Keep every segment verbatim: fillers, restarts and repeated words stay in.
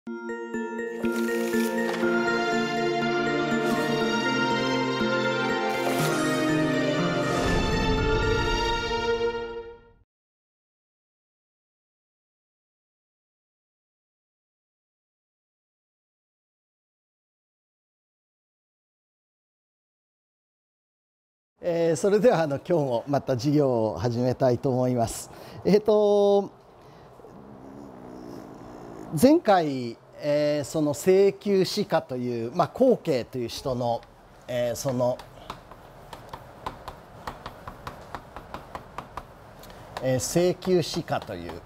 えー、それではあの今日もまた授業を始めたいと思います。えーと前回、えー、その請求歯科という、まあ、後慶という人の、えー、その、えー、請求歯科という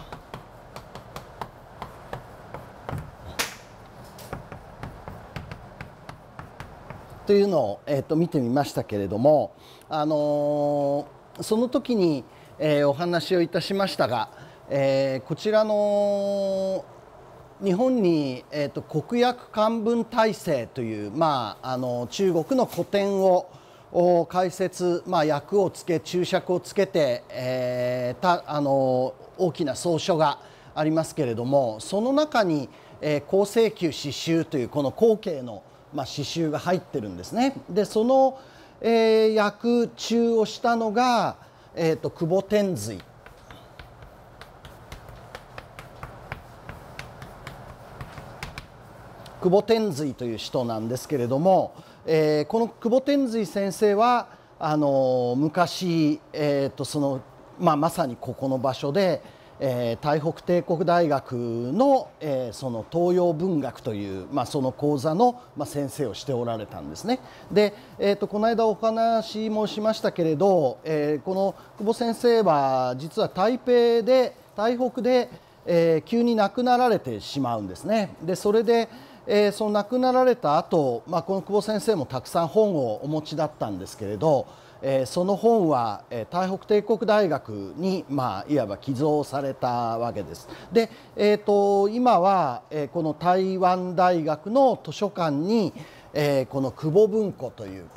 というのを、えー、と見てみましたけれども、あのー、その時に、えー、お話をいたしましたが、えー、こちらの日本に、えー、と国薬漢文体制という、まあ、あの中国の古典を解説、まあ、訳をつけ注釈をつけて、えー、たあの大きな草書がありますけれども、その中に、えー、高請求詩集というこの後慶のまあ、詩集が入ってるんですね。でその、えー、訳注をしたのが、えー、と久保天瑞久保天瑞という人なんですけれども、えー、この久保天瑞先生はあの昔、えー、とその、まあ、まさにここの場所でえー、台北帝国大学の、えー、その東洋文学という、まあ、その講座の、まあ、先生をしておられたんですね。で、えー、とこの間お話もしましたけれど、えー、この久保先生は実は台北で台北で、えー、急に亡くなられてしまうんですね。でそれで、えー、その亡くなられた後、まあこの久保先生もたくさん本をお持ちだったんですけれど、えー、その本は、えー、台北帝国大学に、まあ、いわば寄贈されたわけです。で、えー、と今は、えー、この台湾大学の図書館に、えー、この久保文庫という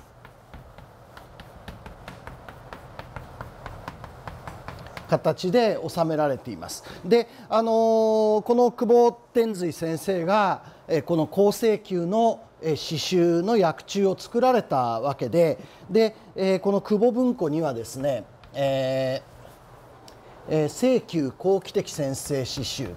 形で収められています。で、あのー、この久保天瑞先生が、えー、この高請求の詩集の訳注を作られたわけで、で、えー、この久保文庫にはですね、えーえー、請求後期的先生詩集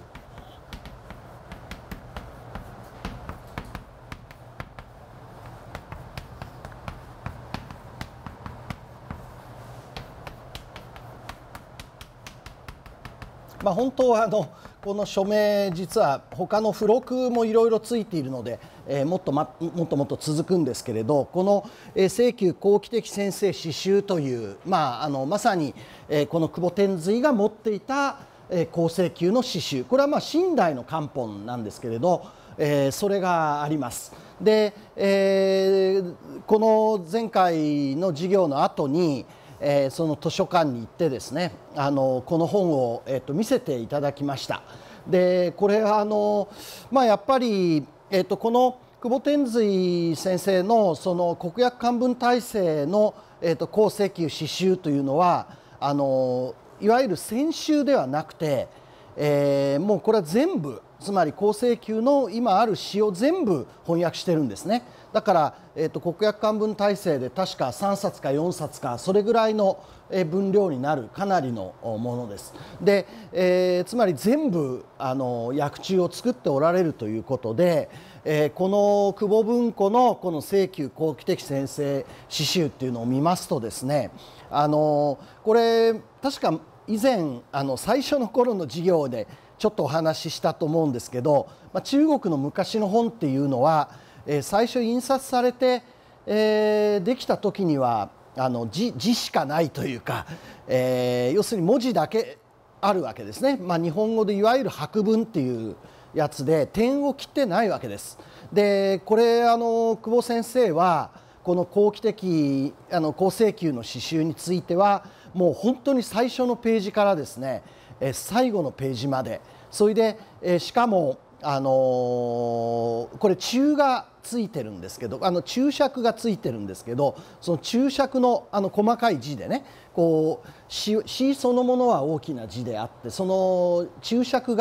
まあ、本当はあのこの署名実は他の付録もいろいろついているので、えー、もっと、ま、もっともっと続くんですけれど、この、えー、請求後期的先生詩集という、まあ、あのまさに、えー、この久保天瑞が持っていた、えー、高請求の詩集、これはまあ清代の漢本なんですけれど、えー、それがあります。で、えー、この前回の授業の後にえー、その図書館に行ってですね、あのこの本を、えー、と見せていただきました。でこれはあの、まあ、やっぱり、えー、とこの久保天瑞先生のその国訳漢文体制の、えー、と高請求詩集というのはあのいわゆる専修ではなくて、えー、もうこれは全部つまり高請求の今ある詩を全部翻訳してるんですね。だから、えー、と国訳漢文体制で確かさんさつかよんさつかそれぐらいの分量になるかなりのものです。で、えー、つまり全部あの訳注を作っておられるということで、えー、この久保文庫のこの請求後期的先生詩集っていうのを見ますとですね、あのこれ確か以前あの最初の頃の授業でちょっとお話ししたと思うんですけど、まあ、中国の昔の本っていうのはえー、最初印刷されて、えー、できた時にはあの 字, 字しかないというか、えー、要するに文字だけあるわけですね。まあ、日本語でいわゆる白文っていうやつで点を切ってないわけです。でこれあの久保先生はこの後期的あの高請求の詩集についてはもう本当に最初のページからですね、えー、最後のページまでそれで、えー、しかもあのー、これ注がついてるんですけどあの注釈がついてるんですけどその注釈のあの細かい字でねこう詩そのものは大きな字であってその注釈が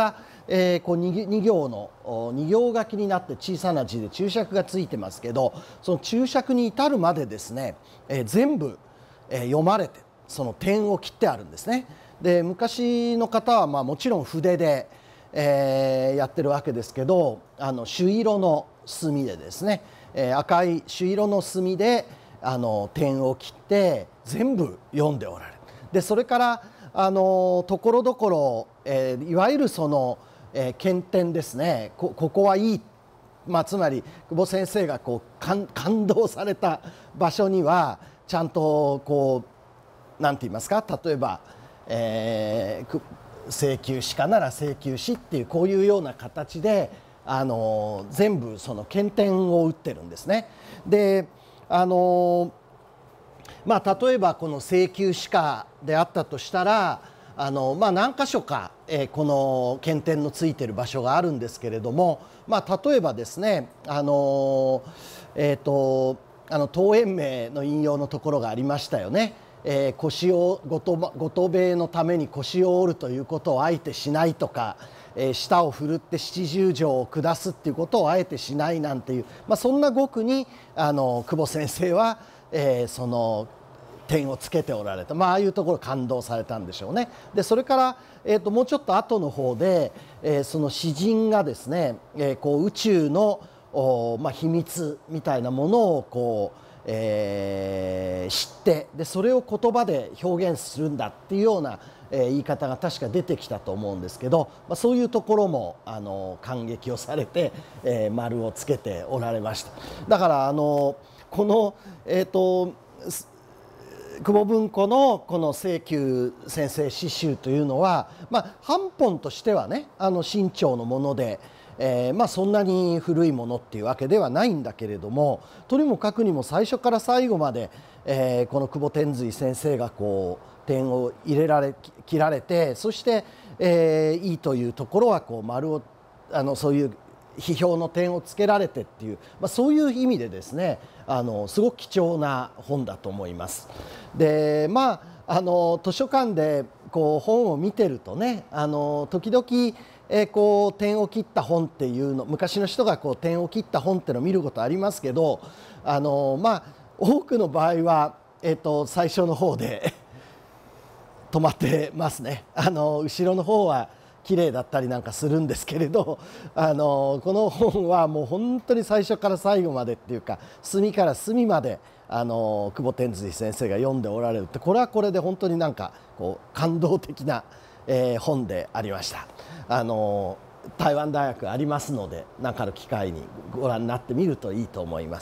えー、こう 2, 2行のに行書きになって小さな字で注釈がついてますけど、その注釈に至るまでですね、えー、全部、えー、読まれてその点を切ってあるんですね。で昔の方はまあもちろん筆で、えー、やってるわけですけど、あの朱色の墨でですね、えー、赤い朱色の墨であの点を切って全部読んでおられる。でそれからあのところどころ、えー、いわゆるその、えー、検点ですね、 こ, ここはいい、まあ、つまり久保先生がこう感, 感動された場所にはちゃんとこう何て言いますか、例えば、えー、請求詩家なら請求詩っていうこういうような形であの全部その検点を打ってるんですね。であのまあ、例えばこの請求詩家であったとしたらあの、まあ、何箇所か、えー、この検点のついてる場所があるんですけれども、まあ、例えばですねあの、えー、とあの陶淵明の引用のところがありましたよね。えー、腰をごとごと兵衛のために腰を折るということをあえてしないとか、えー、舌を振るって七十条を下すっていうことをあえてしないなんていう、まあ、そんな語句にあの久保先生は、えー、その点をつけておられた、まあ、ああいうところ感動されたんでしょうね。でそれから、えー、ともうちょっと後の方で、えー、その詩人がですね、えー、こう宇宙のお、まあ、秘密みたいなものをこうえー、知ってでそれを言葉で表現するんだっていうような、えー、言い方が確か出てきたと思うんですけど、まあ、そういうところもあの感激をされて、えー、丸をつけておられました。だからあのこの、えーと、久保文庫のこの請求先生詩集というのは、まあ、版本としてはねあの清朝のもので。えーまあ、そんなに古いものっていうわけではないんだけれども、とにもかくにも最初から最後まで、えー、この久保天瑞先生がこう点を入れられ切られて、そして、えー、いいというところはこう丸をあのそういう批評の点をつけられてっていう、まあ、そういう意味でですねあのすごく貴重な本だと思います。でまああの図書館でこう本を見てるとねあの時々えー、こう点を切った本っていうの昔の人がこう点を切った本っていうのを見ることありますけど、あのまあ多くの場合は、えー、と最初の方で止まってますね。あの後ろの方は綺麗だったりなんかするんですけれど、あのこの本はもう本当に最初から最後までっていうか隅から隅まであの久保天瑞先生が読んでおられるって、これはこれで本当になんかこう感動的な、えー、本でありました。あの台湾大学ありますので何かの機会にご覧になってみるといいと思います。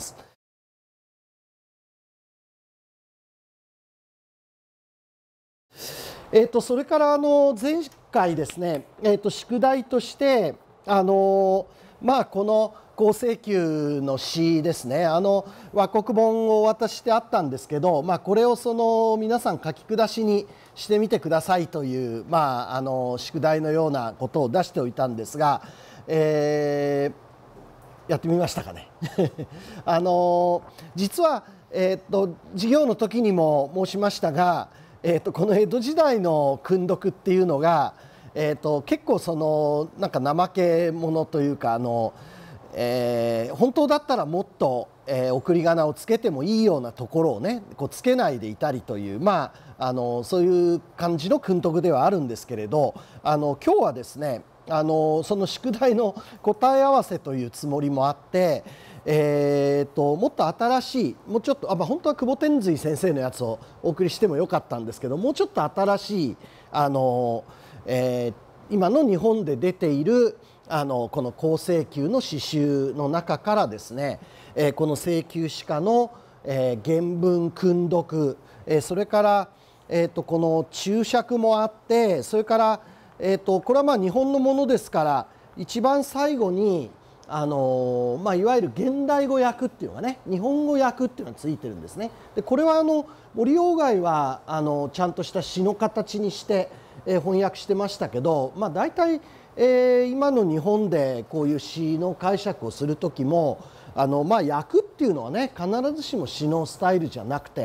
えー、とそれからあの前回ですね、えー、と宿題としてあの、まあ、この高請求の詩ですね、あの和国本をお渡ししてあったんですけど、まあ、これをその皆さん書き下しにしてみてくださいという、まあ、あの宿題のようなことを出しておいたんですが、えー、やってみましたかね。あの実は、えー、と授業の時にも申しましたが、えー、とこの江戸時代の訓読っていうのが、えー、と結構そのなんか怠け者というかあの、えー、本当だったらもっと、えー、送り仮名をつけてもいいようなところをねこうつけないでいたりという、まあ、あのそういう感じの訓読ではあるんですけれど、あの今日はですねあのその宿題の答え合わせというつもりもあって、えー、ともっと新しいもうちょっとあ、まあ、本当は久保天瑞先生のやつをお送りしてもよかったんですけど、もうちょっと新しいあの、えー、今の日本で出ているあのこの高請求の詩集の中からですね、えー、この請求詩家の、えー、原文訓読、えー、それから、えー、とこの注釈もあって、それから、えー、とこれはまあ日本のものですから一番最後にあのまあ、いわゆる現代語訳っていうのがね日本語訳っていうのがついてるんですね。でこれはあの森鴎外はあのちゃんとした詩の形にして、えー、翻訳してましたけど、まあ、大体、えー、今の日本でこういう詩の解釈をする時もあの、まあ、訳っていうのはね必ずしも詩のスタイルじゃなくて、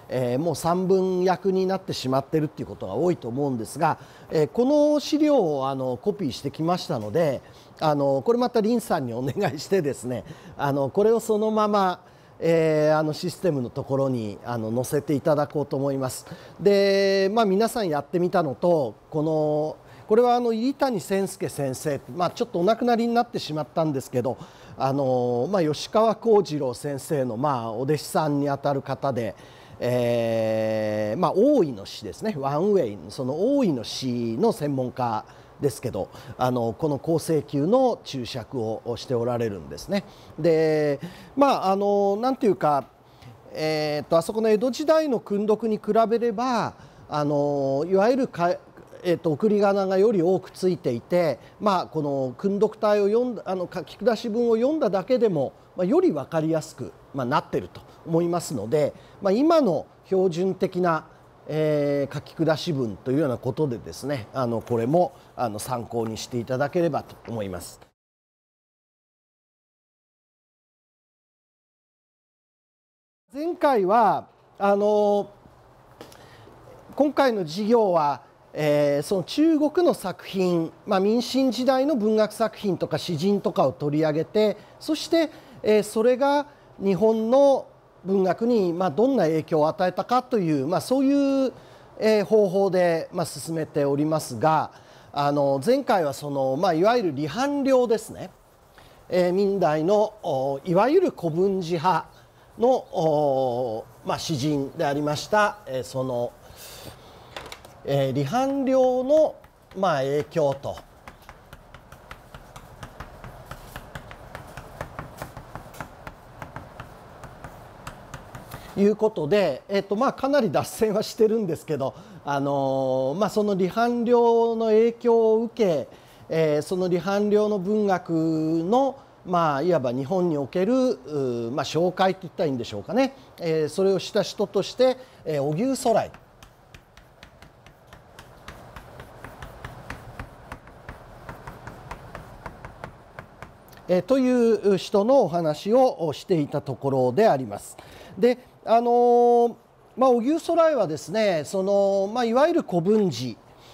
えー、もう三分訳になってしまっているっていうことが多いと思うんですが、えー、この資料をあのコピーしてきましたので、あのこれまた林さんにお願いしてですね、あのこれをそのまま、えー、あのシステムのところにあの載せていただこうと思います。で、まあ、皆さんやってみたのと、このこれはあの入谷千助先生、まあ、ちょっとお亡くなりになってしまったんですけど、あの、まあ、吉川幸次郎先生のまあお弟子さんにあたる方で、えーまあ、大井の詩ですね、ワンウェイ、その大井の詩の専門家ですけど、あのこの好請求の注釈をしておられるんですね。で、まああのなんていうか、えー、とあそこの江戸時代の訓読に比べれば、あのいわゆるかえー、と送り仮名がより多くついていて、まあ、この訓読体を読んだあの書き下し文を読んだだけでも、まあ、より分かりやすく、まあ、なっていると思いますので、まあ、今の標準的な、えー、書き下し文というようなことでですね、あのこれもあの参考にしていただければと思います。前回はあの今回の授業はえー、その中国の作品、まあ、民進時代の文学作品とか詩人とかを取り上げて、そして、えー、それが日本の文学に、まあ、どんな影響を与えたかという、まあ、そういう、えー、方法で、まあ、進めておりますが、あの前回はその、まあ、いわゆる離反領ですね、えー、明代のいわゆる古文字派の、まあ、詩人でありました、えー、そのえー、離反領の、まあ、影響ということで、えーとまあ、かなり脱線はしてるんですけど、あのーまあ、その離反領の影響を受け、えー、その離反領の文学の、まあ、いわば日本における、まあ、紹介といったらいいんでしょうかね、えー、それをした人として、えー、荻生徂来えという人のお話をしていたところであります。で、あのまあ、荻生徂来はですね、その、まあ、いわゆる古文字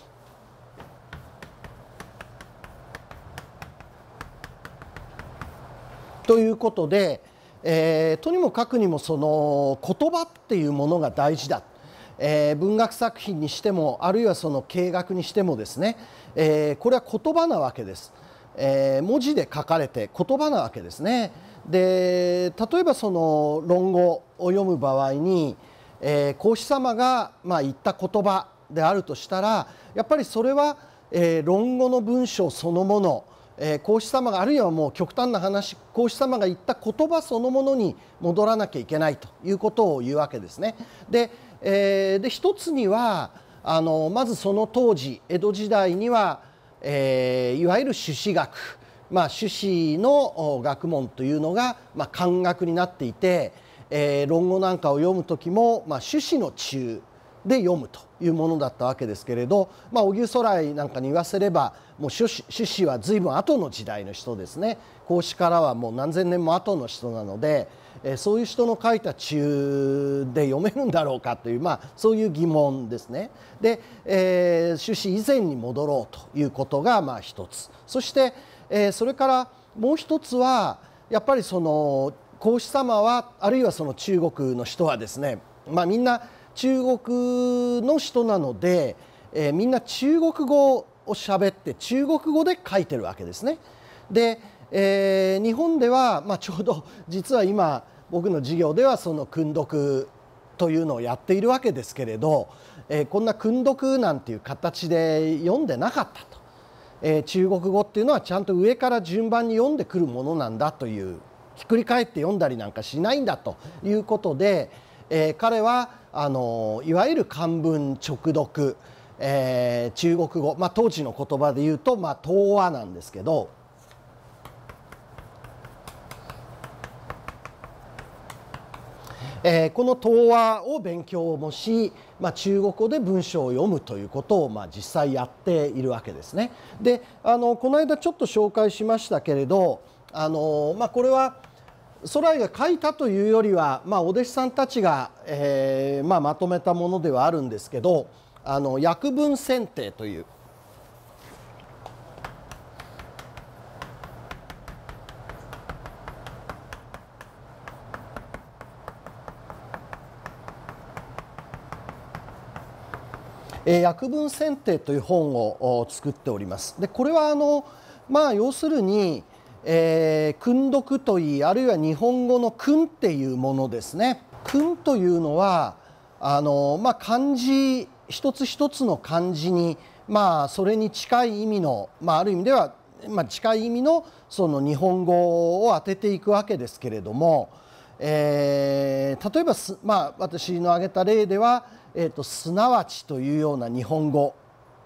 ということで、えー、とにもかくにもその言葉っていうものが大事だ。えー、文学作品にしても、あるいはその経学にしてもですね、えー、これは言葉なわけです。えー、文字で書かれて言葉なわけですね。で、例えばその論語を読む場合に、えー、孔子様がまあ言った言葉であるとしたら、やっぱりそれは、えー、論語の文章そのもの、えー、孔子様が、あるいはもう極端な話、孔子様が言った言葉そのものに戻らなきゃいけないということを言うわけですね。で、えー、で一つにはあのまずその当時江戸時代にはえー、いわゆる朱子学、まあ、朱子の学問というのが、まあ、漢学になっていて、えー、論語なんかを読む時も、まあ、朱子の中で読むというものだったわけですけれど、まあ、荻生徂来なんかに言わせれば、もう朱子、朱子は随分後の時代の人ですね。孔子からはもう何千年も後の人なので、えー、そういう人の書いた中で読めるんだろうかという、まあ、そういう疑問ですね。で、えー、朱子以前に戻ろうということがまあ一つ。そして、えー、それからもう一つはやっぱりその孔子様は、あるいはその中国の人はですね、まあ、みんな中国の人なので、えー、みんな中国語を喋って中国語で書いてるわけですね。で、えー、日本では、まあ、ちょうど実は今僕の授業ではその訓読というのをやっているわけですけれど、えー、こんな訓読なんていう形で読んでなかったと、えー、中国語っていうのはちゃんと上から順番に読んでくるものなんだという、ひっくり返って読んだりなんかしないんだということで、えー、彼はあのいわゆる漢文直読、えー、中国語、まあ、当時の言葉で言うと、まあ、東話なんですけど、えー、この東話を勉強もし、まあ、中国語で文章を読むということを、まあ、実際やっているわけですね。で、あのこの間ちょっと紹介しましたけれど、あの、まあ、これは徂徠が書いたというよりは、まあ、お弟子さんたちが、えーまあ、まとめたものではあるんですけど、あの訳文選定というえー、訳文選定という本を作っております。でこれはあの、まあ、要するに、えー、訓読といい、あるいは日本語の訓っていうものですね。訓というのはあの、まあ、漢字一つ一つの漢字に、まあ、それに近い意味の、まあ、ある意味では、まあ、近い意味のその日本語を当てていくわけですけれども、えー、例えばす、まあ、私の挙げた例ではえーと、すなわちというような日本語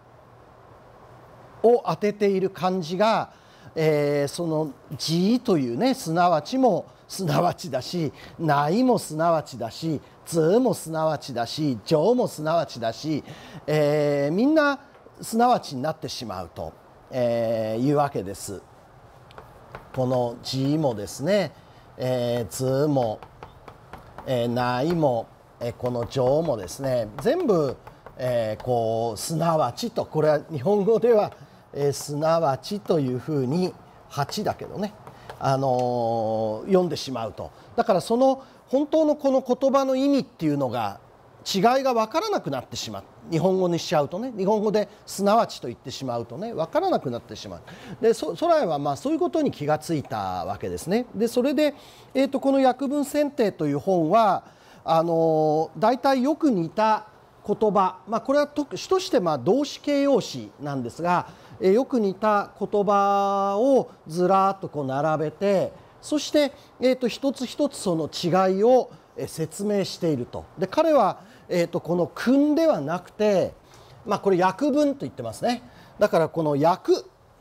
を当てている漢字が、えー、そのじというね、すなわちもすなわちだし、ないもすなわちだし、つもすなわちだし、じょうもすなわちだし、えー、みんなすなわちになってしまうと、えー、いうわけです。このじもですね、えー、つも、えー、ないも、この情もですね、全部、えー、こうすなわちと、これは日本語では、えー、すなわちというふうにはちだけどね、あのー、読んでしまうと。だからその本当のこの言葉の意味っていうのが違いが分からなくなってしまう。日本語にしちゃうとね、日本語ですなわちと言ってしまうとね、分からなくなってしまう。で徂徠はまあそういうことに気がついたわけですね。でそれで、えーと、この訳文選定という本はあの大体よく似た言葉、まあ、これは主としてまあ動詞形容詞なんですが、えよく似た言葉をずらっとこう並べて、そして、えー、と一つ一つその違いを説明していると。で彼は、えー、とこの訓ではなくて、まあ、これ訳文と言ってますね。だからこの訳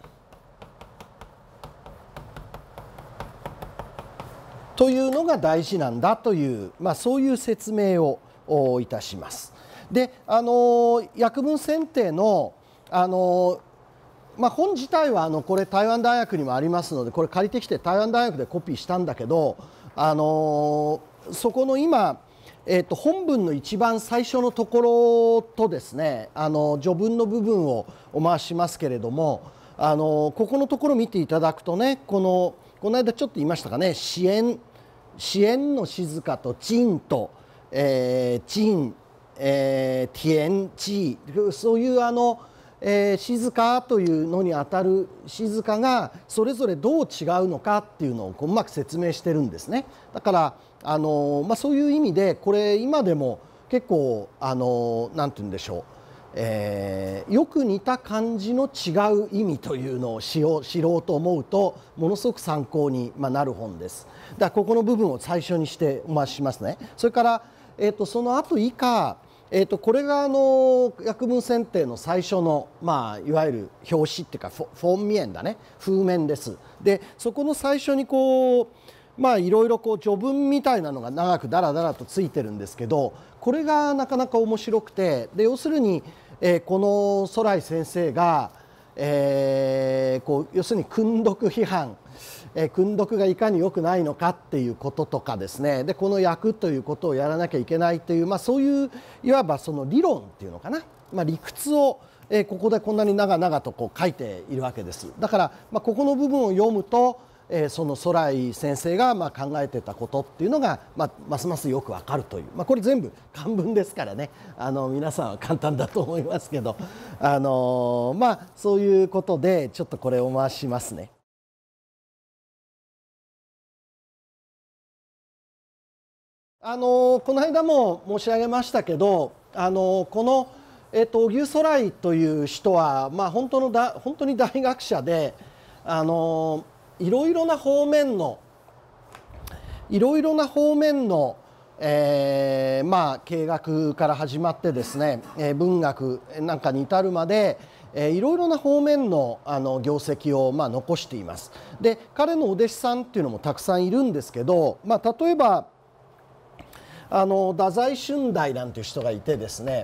というのが大事なんだという、まあ、そういう説明をいたします。で、あの訳文選定の、あのまあ、本自体はあのこれ台湾大学にもありますので、これ借りてきて台湾大学でコピーしたんだけど、あのそこの今、えー、と本文の一番最初のところとですね、あの序文の部分をお回ししますけれども、あのここのところ見ていただくとね、このこの間ちょっと言いましたかね、支援支援の静かと鎮と、えー、鎮、えー、ティエンチー、そういうあの、えー、静かというのにあたる静かがそれぞれどう違うのかっていうのをこううまく説明してるんですね。だからあの、まあ、そういう意味でこれ今でも結構あのなんて言うんでしょう、えー、よく似た漢字の違う意味というのを知ろう、知ろうと思うとものすごく参考になる本です。だからここの部分を最初にしてお回ししますね。それから、えー、とその後以下、えー、とこれがあの訳文選定の最初の、まあ、いわゆる表紙っていうかフォフォンミエンだね、封面です。でそこの最初にこうまあいろいろこう序文みたいなのが長くだらだらとついてるんですけど、これがなかなか面白くて、で要するに、えー、この徂徠先生が、えー、こう要するに訓読批判、えー、訓読がいかに良くないのかっていうこととかですね、でこの訳ということをやらなきゃいけないという、まあ、そういういわばその理論っていうのかな、まあ、理屈を、えー、ここでこんなに長々とこう書いているわけです。だから、まあ、ここの部分を読むとえー、その徂徠先生がまあ考えてたことっていうのが、まあ、ますますよくわかるという、まあ、これ全部漢文ですからね、あの皆さんは簡単だと思いますけど、あのー、まあそういうことでちょっとこれを回しますね。あのー、この間も申し上げましたけど、あのー、この、えー、と荻生徂徠という人は、まあ、本当のだ本当に大学者で、あのーいろいろな方面のいろいろな方面の、えー、まあ経学から始まってですね、えー、文学なんかに至るまで、えー、いろいろな方面のあの業績をまあ残しています。で彼のお弟子さんっていうのもたくさんいるんですけど、まあ、例えばあの太宰春代なんていう人がいてですね、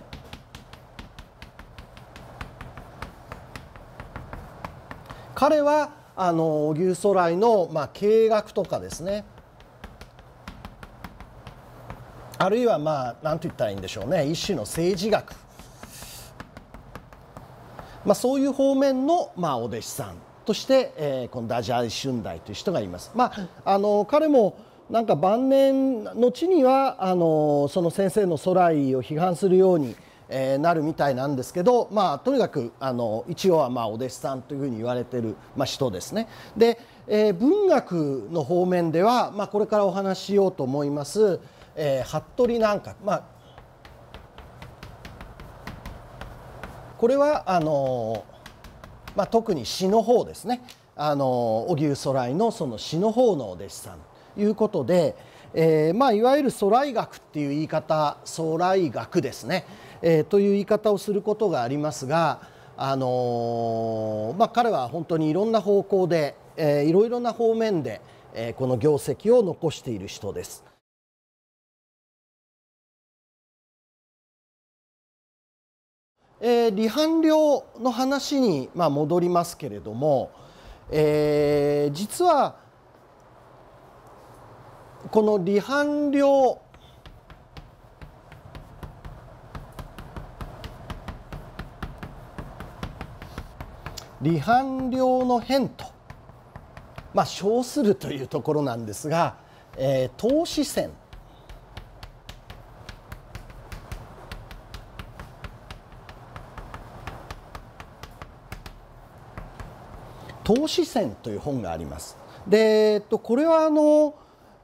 彼はあの荻生徂徠の、まあ、経学とかですね、 あるいはまあ何と言ったらいいんでしょうね、一種の政治学、まあ、そういう方面のまあお弟子さんとして、えー、このダジャーシュンダイという人がいます。まあ、あの彼もなんか晩年後にはあのその先生の徂徠を批判するように、えー、なるみたいなんですけど、まあ、とにかくあの一応はまあお弟子さんというふうに言われている、まあ、人ですね。で、えー、文学の方面では、まあ、これからお話ししようと思います、えー、服部南閣、まあ、これはあの、まあ、特に詩の方ですね、あの荻生徂徠のその詩の方のお弟子さんということで、えーまあ、いわゆる徂徠学っていう言い方、徂徠学ですね、えー、という言い方をすることがありますが、あのーまあ、彼は本当にいろんな方向で、えー、いろいろな方面で、えー、この業績を残している人です。えー、離反寮の話に、まあ、戻りますけれども、えー、実はこの離反寮離反寮の変と、まあ、称するというところなんですが、えー、投資線投資線という本があります。で、えっと、これはあの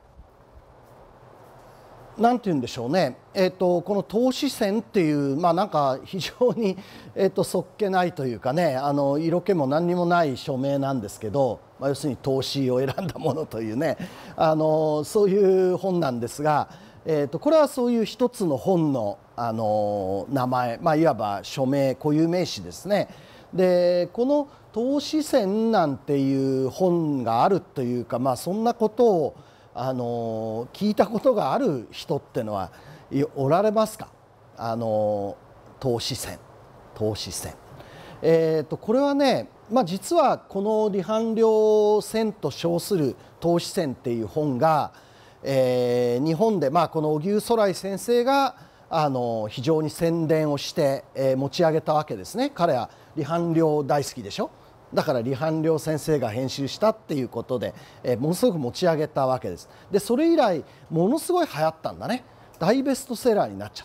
なんて言うんでしょうね、えっと、この投資線っていう、まあ、なんか非常に、えっと、そっけないというかね、あの色気も何にもない署名なんですけど、まあ、要するに投資を選んだものというね、あのそういう本なんですが、えっと、これはそういう一つの本の、あの名前、まあ、いわば署名固有名詞ですね。でこの「投資線」なんていう本があるというか、まあ、そんなことをあの聞いたことがある人ってのはおられますか？あの投資線投資線、えー、とこれはね、まあ、実はこの「離反寮線」と称する投資線っていう本が、えー、日本で、まあ、この荻生徂徠先生があの非常に宣伝をして、えー、持ち上げたわけですね。彼は離反寮大好きでしょ。だから離反寮先生が編集したっていうことで、えー、ものすごく持ち上げたわけです。でそれ以来ものすごい流行ったんだね。大ベストセラーになっちゃった。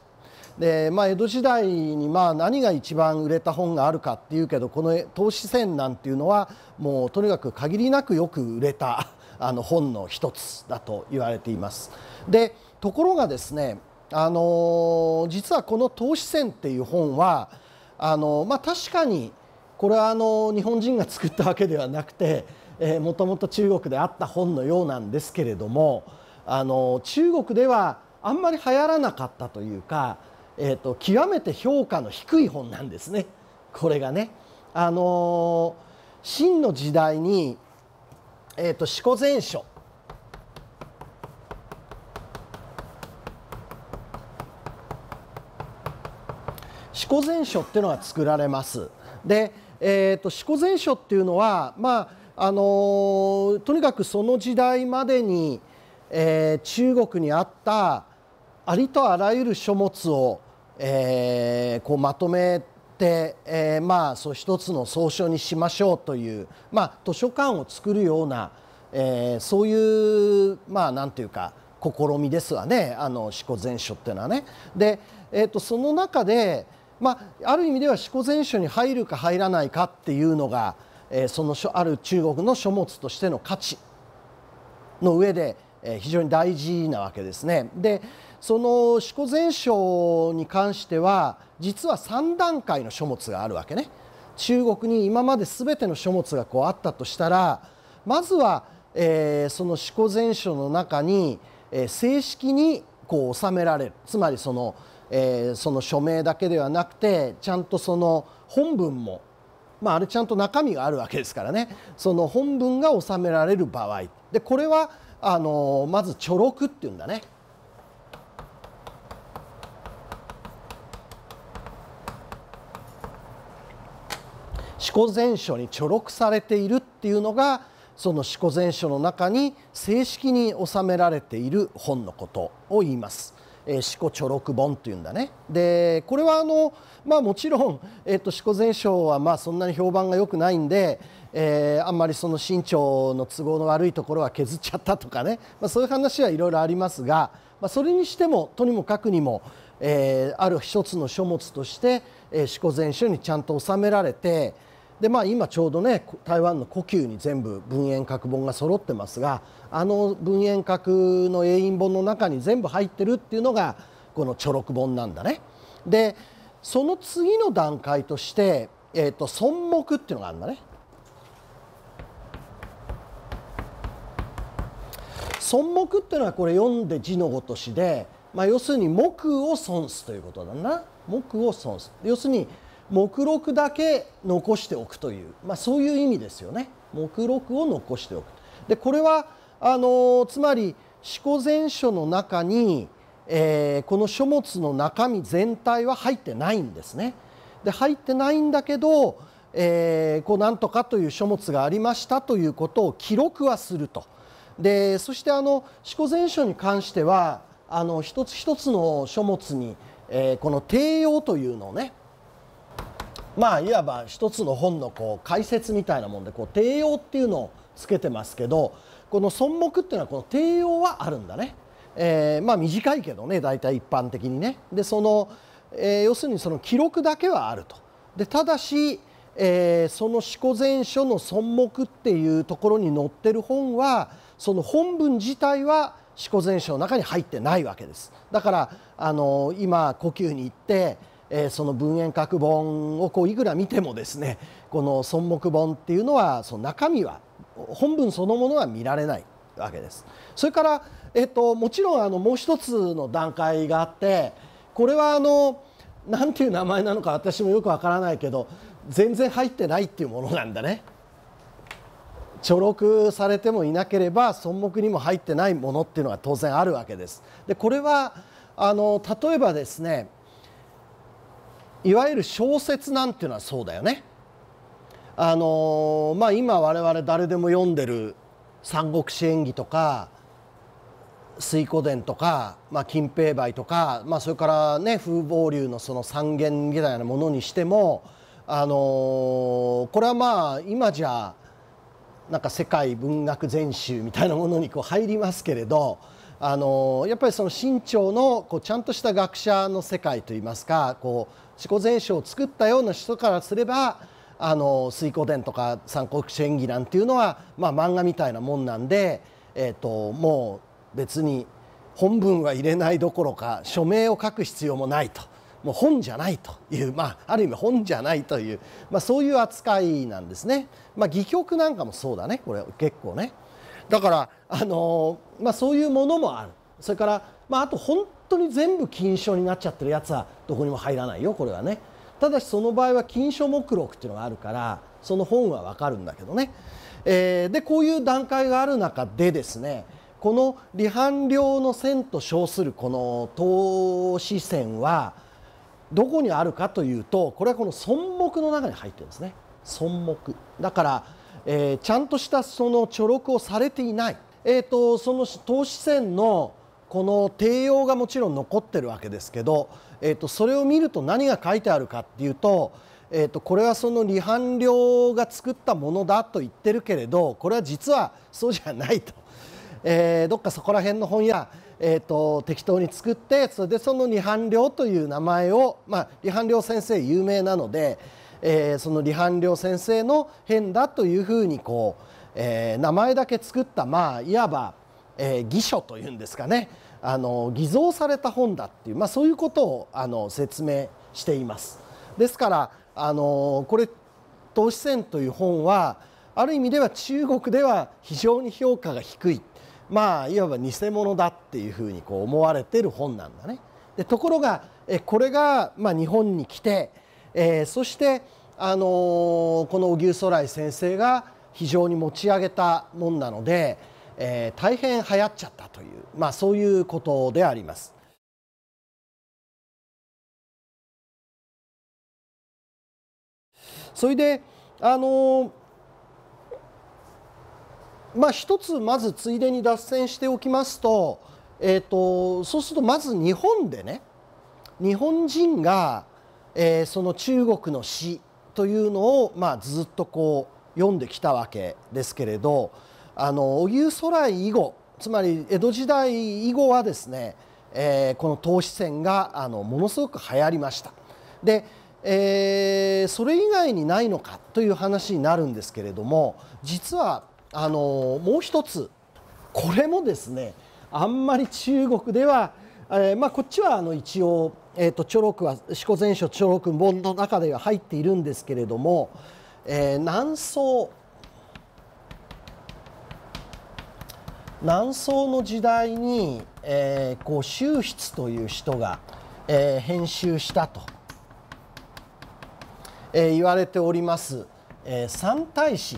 で、まあ、江戸時代にまあ何が一番売れた本があるかっていうけど、この「投資線」なんていうのはもうとにかく限りなくよく売れたあの本の一つだと言われています。でところがですね、あの実はこの「投資線」っていう本はあの、まあ、確かにこれはあの日本人が作ったわけではなくて、えー、もともと中国であった本のようなんですけれども、あの中国ではあんまり流行らなかったというか、えー、と極めて評価の低い本なんですね。これがね、あの秦の時代に、えー、と四庫全書四庫全書っていうのが作られます。で、えー、と四庫全書っていうのは、まああのー、とにかくその時代までに、えー、中国にあったありとあらゆる書物を、えー、こうまとめて、えー、まあそう一つの総書にしましょうという、まあ、図書館を作るような、えー、そういうまあなんていうか試みですわね、あの四庫全書っていうのはね。で、えー、とその中でまあ、ある意味では四庫全書に入るか入らないかっていうのが、えー、そのある中国の書物としての価値の上で、えー、非常に大事なわけですね。でその四庫全書に関しては実はさん段階の書物があるわけね。中国に今まで全ての書物がこうあったとしたら、まずは、えー、その四庫全書の中に、えー、正式にこう収められる、つまりそのえー、その署名だけではなくてちゃんとその本文も、まあ、あれちゃんと中身があるわけですからね、その本文が収められる場合で、これはあのまず著録っていうんだね。四庫全書に著録されているっていうのがその四庫全書の中に正式に収められている本のことを言います。 えー、四庫著録本っていうんだね。でこれはあの、まあ、もちろん、えー、と四庫全書はまあそんなに評判が良くないんで、えー、あんまりその清朝の都合の悪いところは削っちゃったとかね、まあ、そういう話はいろいろありますが、まあ、それにしてもとにもかくにも、えー、ある一つの書物として、えー、四庫全書にちゃんと収められて、でまあ、今ちょうどね台湾の故宮に全部文言閣本が揃ってますが、あの文言閣の英印本の中に全部入ってるっていうのがこの著録本なんだね。でその次の段階として、えー、と尊目っていうのがあるんだね。尊目っていうのはこれ読んで字のごとしで、まあ、要するに目を損すということだな。目を損す、要するに目録だけ残しておくという、まあ、そういう意味ですよね。目録を残しておく。でこれはあのつまり四庫全書の中に、えー、この書物の中身全体は入ってないんですね。で入ってないんだけど、えー、こうなんとかという書物がありましたということを記録はすると。でそしてあの四庫全書に関してはあの一つ一つの書物に、えー、この定要というのをね、まあいわば一つの本のこう解説みたいなもんでこう定要っていうのをつけてますけど、この尊目っていうのはこの定要はあるんだね。えー、まあ短いけどね、大体一般的にね。でその、えー、要するにその記録だけはあると。でただし、えー、その四庫全書の尊目っていうところに載ってる本はその本文自体は四庫全書の中に入ってないわけです。だからあの今故宮に行ってえー、その文言閣本をこういくら見てもですね、この尊目本っていうのはその中身は本文そのものは見られないわけです。それから、えー、ともちろんあのもう一つの段階があって、これはあのなんていう名前なのか私もよくわからないけど全然入ってないっていうものなんだね。著録されてもいなければ尊目にも入ってないものっていうのが当然あるわけです。でこれはあの例えばですね、いわゆる小説なんていうのはそうだよね。あのまあ今我々誰でも読んでる「三国志演義」とか「水滸伝」とか「まあ、金平梅」とか、まあ、それからね風貌流のその三言みたいなものにしても、あのこれはまあ今じゃなんか世界文学全集みたいなものにこう入りますけれど、あのやっぱりその清朝のこうちゃんとした学者の世界といいますか、こう四庫全書を作ったような人からすればあの水滸伝とか三国志演義なんていうのは、まあ、漫画みたいなもんなんで、えー、ともう別に本文は入れないどころか署名を書く必要もないと、もう本じゃないという、まあ、ある意味本じゃないという、まあ、そういう扱いなんですね。まあ、戯曲なんかもそうだね、これ結構ね。だからあの、まあ、そういうものもある。それから、まあ、あと本当に全部禁書になっちゃってるやつはどこにも入らないよ、これはね。ただしその場合は禁書目録っていうのがあるからその本は分かるんだけどね。えー、でこういう段階がある中でですね、この離反領の線と称するこの東子線はどこにあるかというと、これはこの尊目の中に入ってるんですね。尊目だから、えー、ちゃんとしたその著録をされていない、えー、とその東子線のこの定要がもちろん残ってるわけですけど、えー、とそれを見ると何が書いてあるかっていうと、えー、とこれはその離反領が作ったものだと言ってるけれど、これは実はそうじゃないと、えー、どっかそこら辺の本や、えー、と適当に作って、それでその離反領という名前を、まあ、離反領先生有名なので、えー、その離反領先生の編だというふうにこう、えー、名前だけ作った、まあ、いわば、えー、偽書というんですかね、あの偽造された本だっていう、まあ、そういうことをあの説明しています。ですからあのこれ東子線という本はある意味では中国では非常に評価が低い、まあいわば偽物だっていうふうにこう思われている本なんだね。でところがえこれがまあ日本に来て、えー、そしてあのこの荻生徂来先生が非常に持ち上げたもんなので、えー、大変流行っちゃったという、まあ、そういうことであります。それであのまあ一つまずついでに脱線しておきますと、 えー、とそうするとまず日本でね、日本人が、えー、その中国の詩というのを、まあ、ずっとこう読んできたわけですけれど、あの荻生徂徠以後、つまり江戸時代以後はですね、えー、この唐詩選があのものすごく流行りました。で、えー、それ以外にないのかという話になるんですけれども、実はあのもう一つ、これもですねあんまり中国では、えーまあ、こっちはあの一応、えー、と著録は四庫全書著録本の中では入っているんですけれども、えー、南宋南宋の時代に、えー、こう周筆という人が、えー、編集したと、えー、言われております、えー、三体詩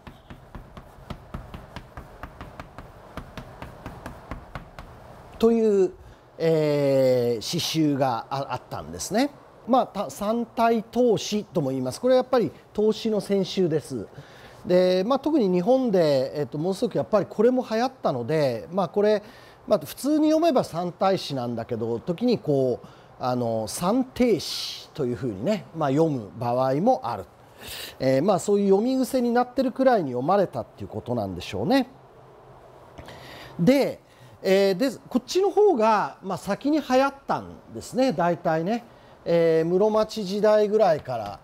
という、えー、詩集が あ, あったんですね。まあ、三体唐詩とも言います。これはやっぱり唐詩の選集です。で、まあ、特に日本で、えっと、ものすごくやっぱりこれも流行ったので、まあ、これ、まあ、普通に読めば三体詩なんだけど、時にこうあの三体詩というふうにね、まあ、読む場合もある、えーまあ、そういう読み癖になってるくらいに読まれたっていうことなんでしょうね。で、えー、でこっちの方が、まあ、先に流行ったんですね、大体ね、えー、室町時代ぐらいから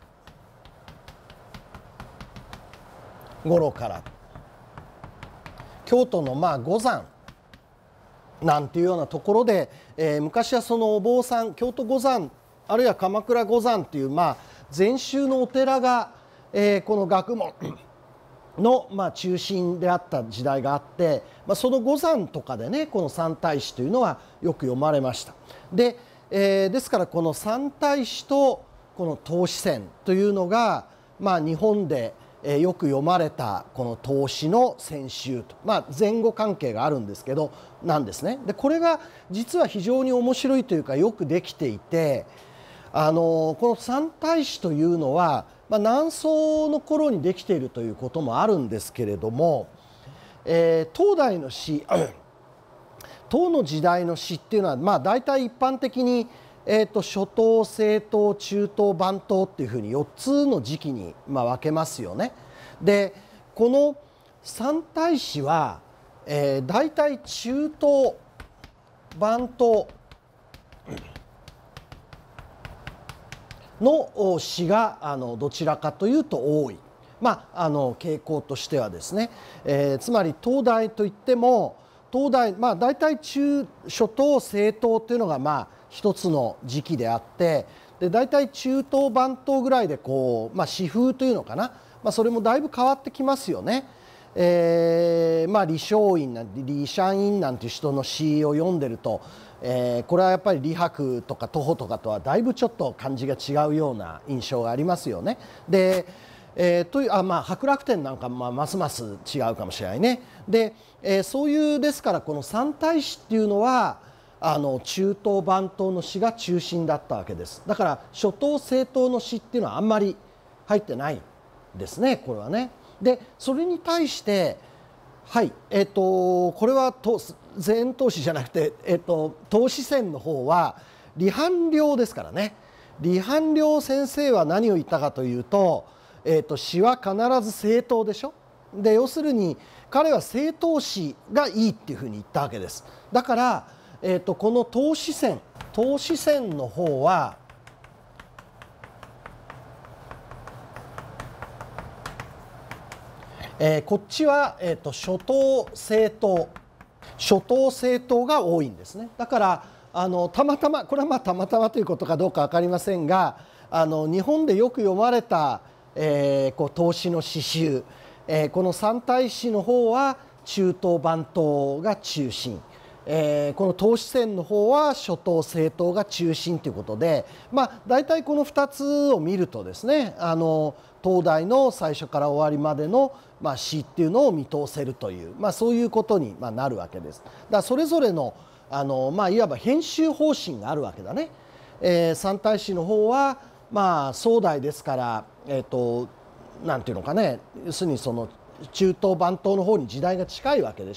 頃から京都のまあ五山なんていうようなところで、えー、昔はそのお坊さん、京都五山あるいは鎌倉五山っていう、まあ、禅宗のお寺が、えー、この学問の、まあ、中心であった時代があって、まあ、その五山とかでねこの三体詩というのはよく読まれました。で、えー、ですからこの三体詩とこの唐詩選というのが、まあ、日本でよく読まれたこの唐詩の選集と、まあ、前後関係があるんですけどなんですね。でこれが実は非常に面白いというかよくできていて、あのこの三体詩というのは、まあ、南宋の頃にできているということもあるんですけれども、えー、当代の詩唐の時代の詩っていうのは、まあ、大体一般的に、えー、と初唐西唐中唐晩唐っていうふうによっつの時期に、まあ、分けますよね。でこの三体詩は、えー、大体中唐晩唐の詩があのどちらかというと多い、まあ、あの傾向としてはですね、えー、つまり当代といっても当代、まあ、大体中初唐西唐っていうのがまあ一つの時期であって、で大体中唐晩唐ぐらいでこう、まあ、詩風というのかな、まあ、それもだいぶ変わってきますよね。えーまあ、李松院なんて李昌院なんていう人の詩を読んでると、えー、これはやっぱり李白とか徒歩とかとはだいぶちょっと感じが違うような印象がありますよね。で、えー、というあまあ伯楽天なんかまあますます違うかもしれないね。で、えー、そういうですからこの三体詩っていうのはあの中唐晩唐の詩が中心だったわけです。だから初唐西唐の詩っていうのはあんまり入ってないですね、これはね。でそれに対してはいえっ、ー、とこれは前唐詩じゃなくて、えー、と唐詩選の方は李汎梁ですからね。李汎梁先生は何を言ったかというと、えー、と詩は必ず正当でしょ。で要するに彼は正当詩がいいっていうふうに言ったわけです。だから、えー、とこの唐詩選唐詩選の方はえー、こっちは、えー、と初唐西唐初唐西唐が多いんですね。だからあのたまたまこれはまあたまたまということかどうか分かりませんが、あの日本でよく読まれた、えー、こう唐詩の詩集、えー、この三体詩の方は中唐晩唐が中心、えー、この唐詩選の方は初唐西唐が中心ということで、まあ、大体このふたつを見るとですね、あの当代の最初から終わりまでの、まあ、詩っていうのを見通せるという、まあ、そういうことになるわけです。だからそれぞれの、あの、まあ、いわば編集方針があるわけだね。えー、三体詩の方は、まあ、宋代ですから、えーと、なんていうのかね、要するにその中唐晩唐の方に時代が近いわけでしょ。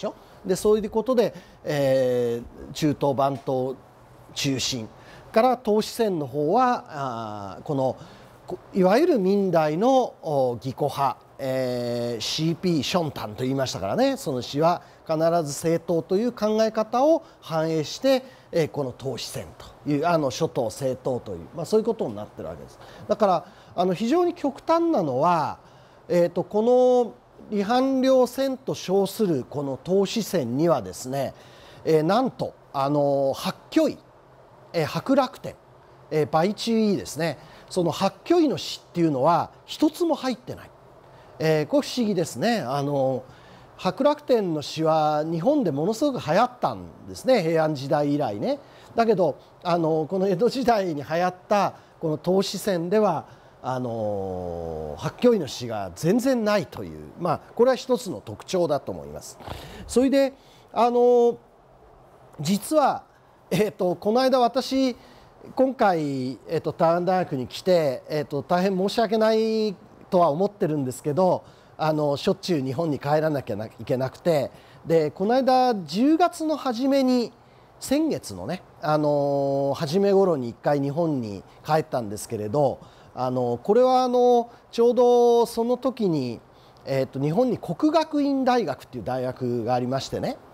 でそういうことで、えー、中東番頭中心から東四川の方はあこのいわゆる明代の義古派、えー、シーピー ションタンと言いましたからね、その詩は必ず正統という考え方を反映して、えー、この東四川というあの諸島正統という、まあ、そういうことになってるわけです。だからあの非常に極端なのは、えー、とこの離反両線と称するこの東四川にはですね、えー、なんとあの八居医、えー、伯楽天、えー、梅中医ですね、その八居医の詩っていうのは一つも入ってない、えー、これ不思議ですね。あの伯楽天の詩は日本でものすごく流行ったんですね、平安時代以来ね。だけどあのこの江戸時代に流行ったこの東四川ではあの八居医の詩が全然ないという、まあこれは一つの特徴だと思います。それであの実は、えー、とこの間私今回、えー、と台湾大学に来て、えー、と大変申し訳ないとは思ってるんですけど、あのしょっちゅう日本に帰らなきゃいけなくて、でこの間じゅうがつの初めに先月のね、あの初め頃にいっかい日本に帰ったんですけれど、あのこれはあのちょうどその時に、えー、と日本に國學院大学っていう大学がありましてね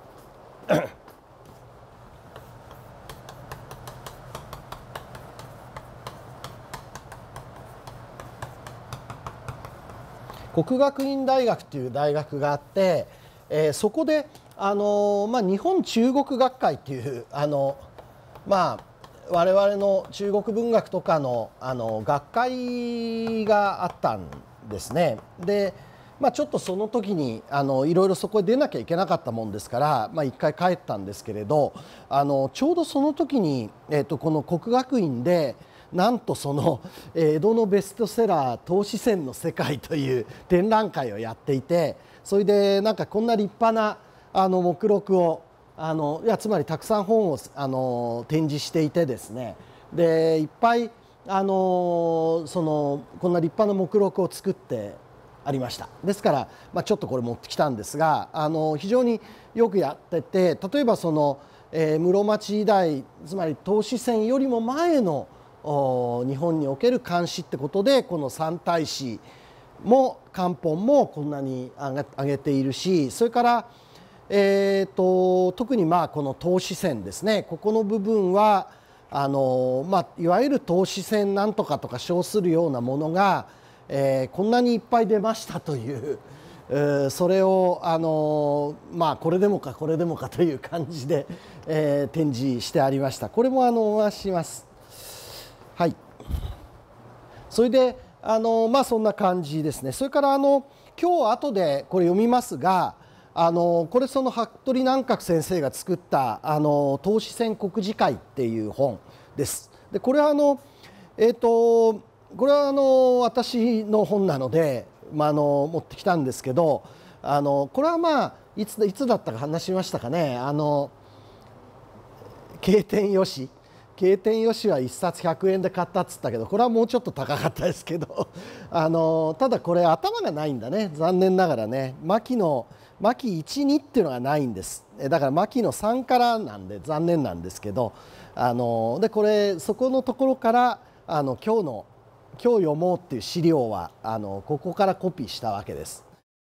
國學院大學という大学があって、えー、そこであの、まあ、日本中国学会っていうあの、まあ、我々の中国文学とかの、あの学会があったんですね。で、まあ、ちょっとその時にあのいろいろそこへ出なきゃいけなかったもんですから、まあ、一回帰ったんですけれど、あのちょうどその時に、えー、とこの國學院でなんとその江戸のベストセラー「東四川の世界」という展覧会をやっていて、それでなんかこんな立派なあの目録をあのいやつまりたくさん本をあの展示していてですね、でいっぱいあのそのこんな立派な目録を作ってありました。ですから、まあ、ちょっとこれ持ってきたんですが、あの非常によくやってて、例えばその、えー、室町時代、つまり東四川よりも前の日本における漢詩ってことで、この三大詩も漢本もこんなに上げているし、それから、えー、と特にまあこの東四川ですね、ここの部分はあの、まあ、いわゆる東四川なんとかとか称するようなものが、えー、こんなにいっぱい出ましたという、えー、それをあの、まあ、これでもかこれでもかという感じで、えー、展示してありました。これもあのお話しします。はい、それであの、まあ、そんな感じですね。それからあの今日後でこれ読みますが、あのこれその服部南閣先生が作ったあの東四川国事会っていう本です。でこれはあの、えー、とこれはあの私の本なので、まあ、あの持ってきたんですけど、あのこれはまあいついつだったか話しましたかね。あの経典よし経典よしはいっさつひゃくえんで買ったっつったけど、これはもうちょっと高かったですけどあのただこれ頭がないんだね、残念ながらね。牧の牧いち、にっていうのがないんです。だから牧のさんからなんで残念なんですけど、あのでこれそこのところからあの今日の今日読もうっていう資料はあのここからコピーしたわけです。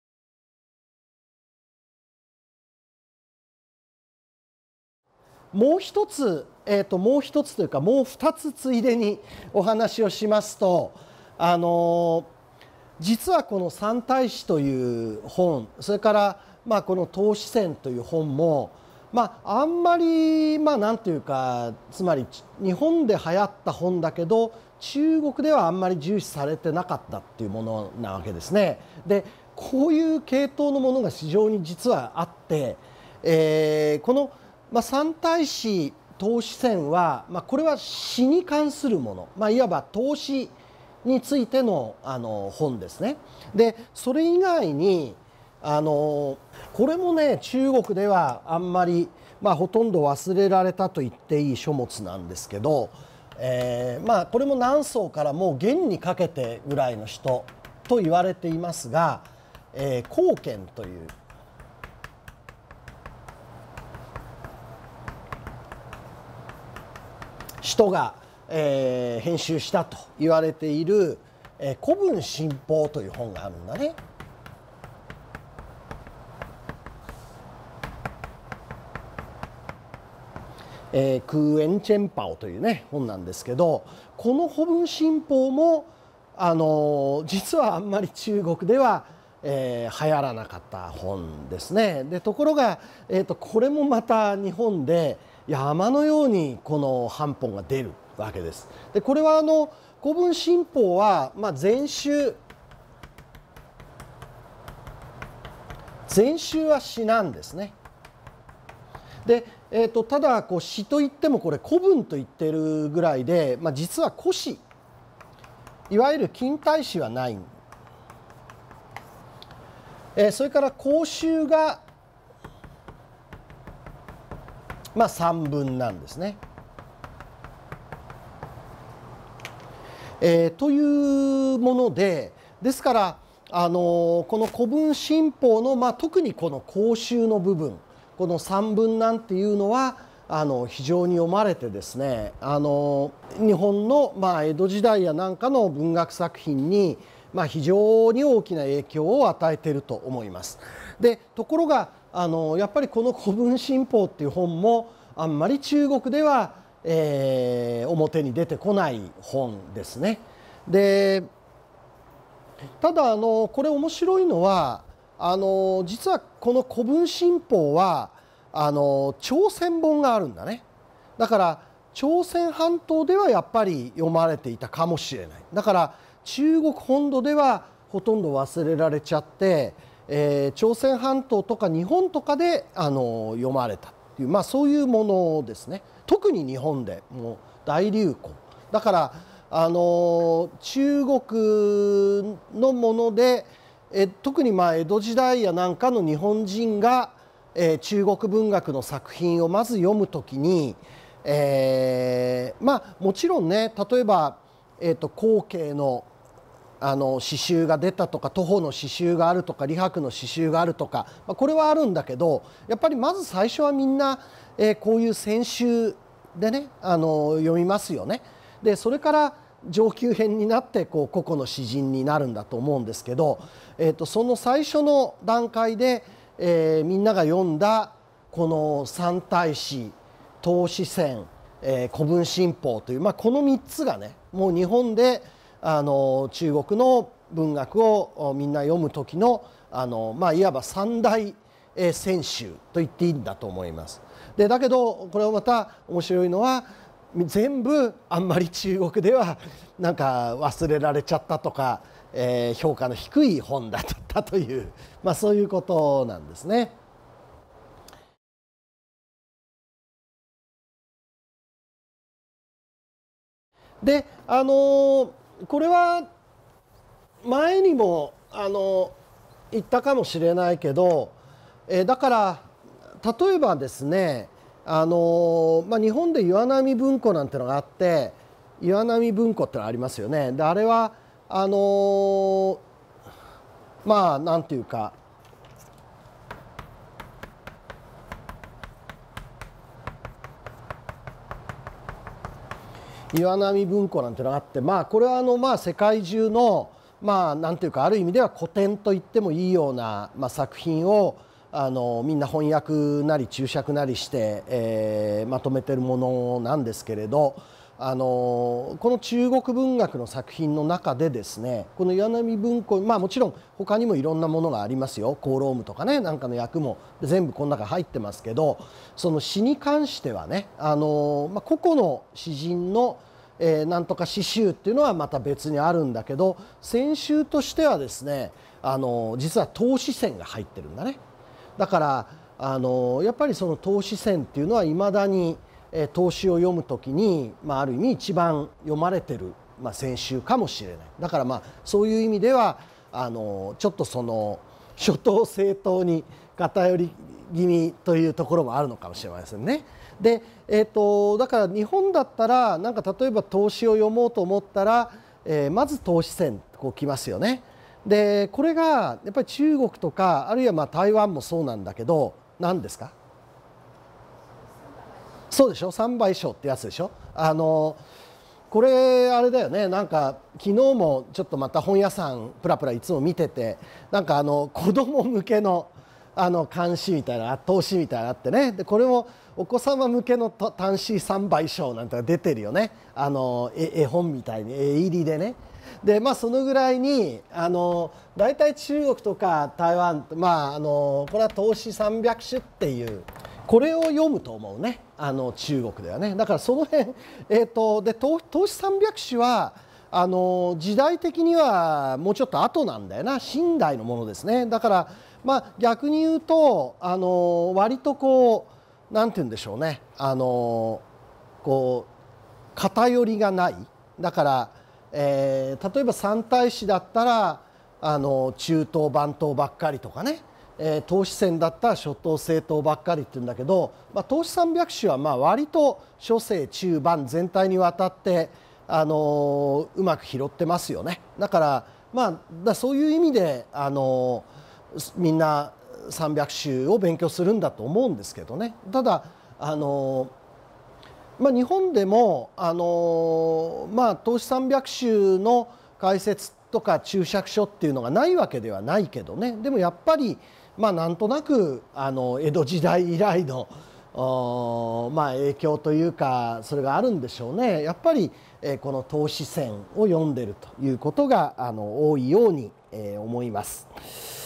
もう一つ、えーと、もう一つというかもう二つついでにお話をしますと、あの実はこの「三大詩」という本、それから、まあ、この「東四川」という本も、まあ、あんまりまあなんていうか、つまり日本で流行った本だけど中国ではあんまり重視されてなかったっていうものなわけですね。でこういう系統のものが非常に実はあって、えー、このまあ、三大詩東四川は、まあ、これは詩に関するもの、まあ、いわば投資についてのあの本ですね。でそれ以外にあのこれもね中国ではあんまり、まあ、ほとんど忘れられたと言っていい書物なんですけど、えーまあ、これも南宋からもう元にかけてぐらいの人と言われていますが、えー、孔賢という。 人が、えー、編集したと言われている「えー、古文新報」という本があるんだね。えー、空円チェンパオというね本なんですけど、この古文新報もあのー、実はあんまり中国では、えー、流行らなかった本ですね。でところが、えーと、これもまた日本で山のようにこの版本が出るわけです。でこれはあの古文新報は、まあ、全集全集は詩なんですね。でえー、とただこう詩といってもこれ古文と言ってるぐらいで、まあ、実は古詩いわゆる近代詩はない、えー、それから口集が、まあ、さんぶんなんですね。えー、というものでですからあのー、この古文新報の、まあ、特にこの口集の部分この三文なんていうのはあの非常に読まれてですね、あの日本の、まあ、江戸時代やなんかの文学作品に、まあ、非常に大きな影響を与えていると思います。でところがあのやっぱりこの古文新報っていう本もあんまり中国では、えー、表に出てこない本ですね。でただあのこれ面白いのはあの実はこの古文新報はあの朝鮮本があるんだね。だから朝鮮半島ではやっぱり読まれていたかもしれない。だから中国本土ではほとんど忘れられちゃって、えー、朝鮮半島とか日本とかであの読まれたっていう、まあ、そういうものですね。特に日本でもう大流行だからあの中国のものでえ特にまあ江戸時代やなんかの日本人が、えー、中国文学の作品をまず読むときに、えー、まあもちろんね例えば、えーと、孔径のあの詩集が出たとか徒歩の詩集があるとか李白の詩集があるとか、まあ、これはあるんだけどやっぱりまず最初はみんな、えー、こういう選集でねあの読みますよね。でそれから上級編になってこう個々の詩人になるんだと思うんですけど、えー、とその最初の段階で、えー、みんなが読んだこの三体詩唐詩選、えー、古文新報という、まあ、このみっつがねもう日本であの中国の文学をみんな読む時のあの、まあ、いわば三大選集と言っていいんだと思います。でだけどこれはまた面白いのは全部あんまり中国ではなんか忘れられちゃったとか、えー、評価の低い本だったという、まあ、そういうことなんですね。であのー、これは前にも、あのー、言ったかもしれないけど、えー、だから例えばですねあのまあ、日本で岩波文庫なんてのがあって岩波文庫ってのありますよね。であれはあのまあなんていうか岩波文庫なんてのがあって、まあ、これはあの、まあ、世界中の、まあ、なんていうかある意味では古典と言ってもいいような、まあ、作品をあのみんな翻訳なり注釈なりして、えー、まとめてるものなんですけれどあのこの中国文学の作品の中でですねこの岩波文庫、まあ、もちろん他にもいろんなものがありますよ。コーロームとかねなんかの訳も全部この中入ってますけどその詩に関してはねあの、まあ、個々の詩人のえー、なんとか詩集っていうのはまた別にあるんだけど選集としてはですねあの実は唐詩選が入ってるんだね。だからあのやっぱりその唐詩選っていうのはいまだに、えー、唐詩を読むときに、まあ、ある意味一番読まれてる、まあ、選集かもしれない。だからまあそういう意味ではあのちょっとその初等政党に偏り気味というところもあるのかもしれませんね。で、えー、とだから日本だったらなんか例えば唐詩を読もうと思ったら、えー、まず唐詩選こう来ますよね。でこれがやっぱり中国とかあるいはまあ台湾もそうなんだけど何ですかそうでしょ、三倍賞ってやつでしょ。あのこれあれだよね、なんか昨日もちょっとまた本屋さんプラプラいつも見てて、なんかあの子供向けのあの漢詩みたいな投資みたいなのあってね、でこれもお子様向けの単詩三倍賞なんて出てるよね、あの絵本みたいに絵入りでね。でまあそのぐらいにあの大体中国とか台湾、まああのこれは投資三百首っていうこれを読むと思うね、あの中国ではね。だからその辺、えー、とで投資三百首はあの時代的にはもうちょっと後なんだよな、清代のものですね。だからまあ逆に言うとあの割とこうなんて言うんでしょうね、あのこう偏りがない。だから、えー、例えば三太子だったらあの中東番頭ばっかりとかね、えー、投資戦だったら初等正当ばっかりって言うんだけど、まあ、投資三百首はまあ割と初世中盤全体にわたって、あのー、うまく拾ってますよね。だからまあだそういう意味で、あのー、みんな三百首を勉強するんだと思うんですけどね。ただあのーまあ、日本でも、あのまあ、投資三百首の解説とか注釈書っていうのがないわけではないけどね、でもやっぱり、まあ、なんとなくあの江戸時代以来の、まあ、影響というかそれがあるんでしょうね。やっぱり、えー、この投資選を読んでるということがあの多いように、えー、思います。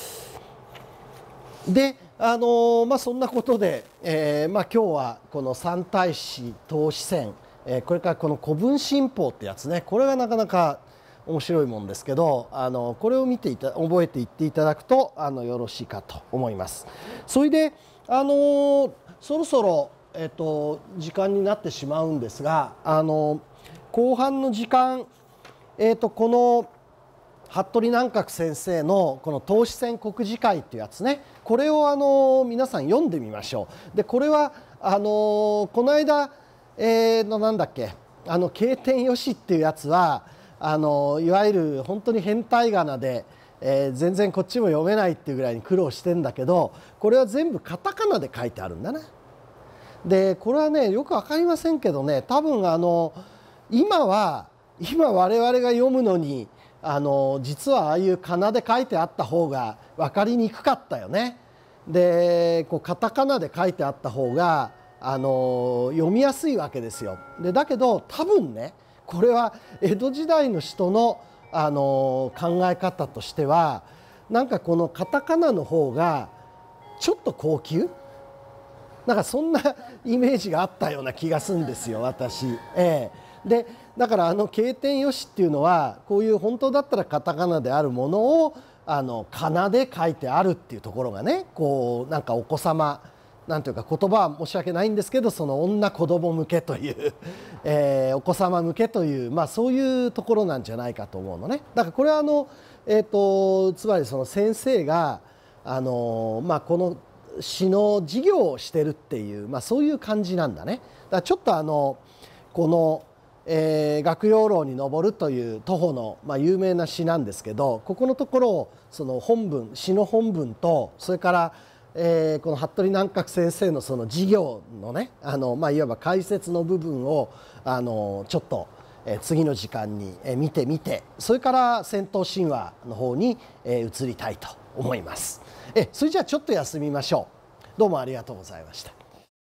であのまあ、そんなことで、えーまあ、今日はこの三太子投資選、えー、これからこの古文新報ってやつね、これがなかなか面白いもんですけど、あのこれを見ていた覚えていっていただくとあのよろしいかと思います。それであのそろそろ、えー、と時間になってしまうんですが、あの後半の時間、えー、とこの服部南閣先生のこの投資選国字会っていうやつね、これをあの皆さん読んでみましょう。でこれはあのこの間、えー、のなんだっけ、あの経典よしっていうやつはあのいわゆる本当に変態仮名で、えー、全然こっちも読めないっていうぐらいに苦労してんだけど、これは全部カタカナで書いてあるんだな。でこれはねよく分かりませんけどね、多分あの今は今我々が読むのにあの実はああいう仮名で書いてあった方が分かりにくかったよね。でこうカタカナで書いてあった方があの読みやすいわけですよ。でだけど多分ねこれは江戸時代の人のあの考え方としてはなんかこのカタカナの方がちょっと高級なんかそんなイメージがあったような気がするんですよ私。ええ、でだからあの経典よしっていうのはこういう本当だったらカタカナであるものをあの仮名で書いてあるっていうところがね、こうなんかお子様なんていうか言葉は申し訳ないんですけど、その女子供向けという、えー、お子様向けという、まあ、そういうところなんじゃないかと思うのね。だからこれはあの、えー、とつまりその先生があの、まあ、この詩の授業をしてるっていう、まあ、そういう感じなんだね。だからちょっとあのこのえー、学養楼に登るという徒歩の、まあ、有名な詩なんですけど、ここのところをその本文詩の本文とそれから、えー、この服部南閣先生のその授業のねあの、まあ、いわば解説の部分をあのちょっと、えー、次の時間に、えー、見てみて、それから戦闘神話の方に、えー、移りたいと思います。えそれじゃあちょっと休みましょう。どうもありがとうございました。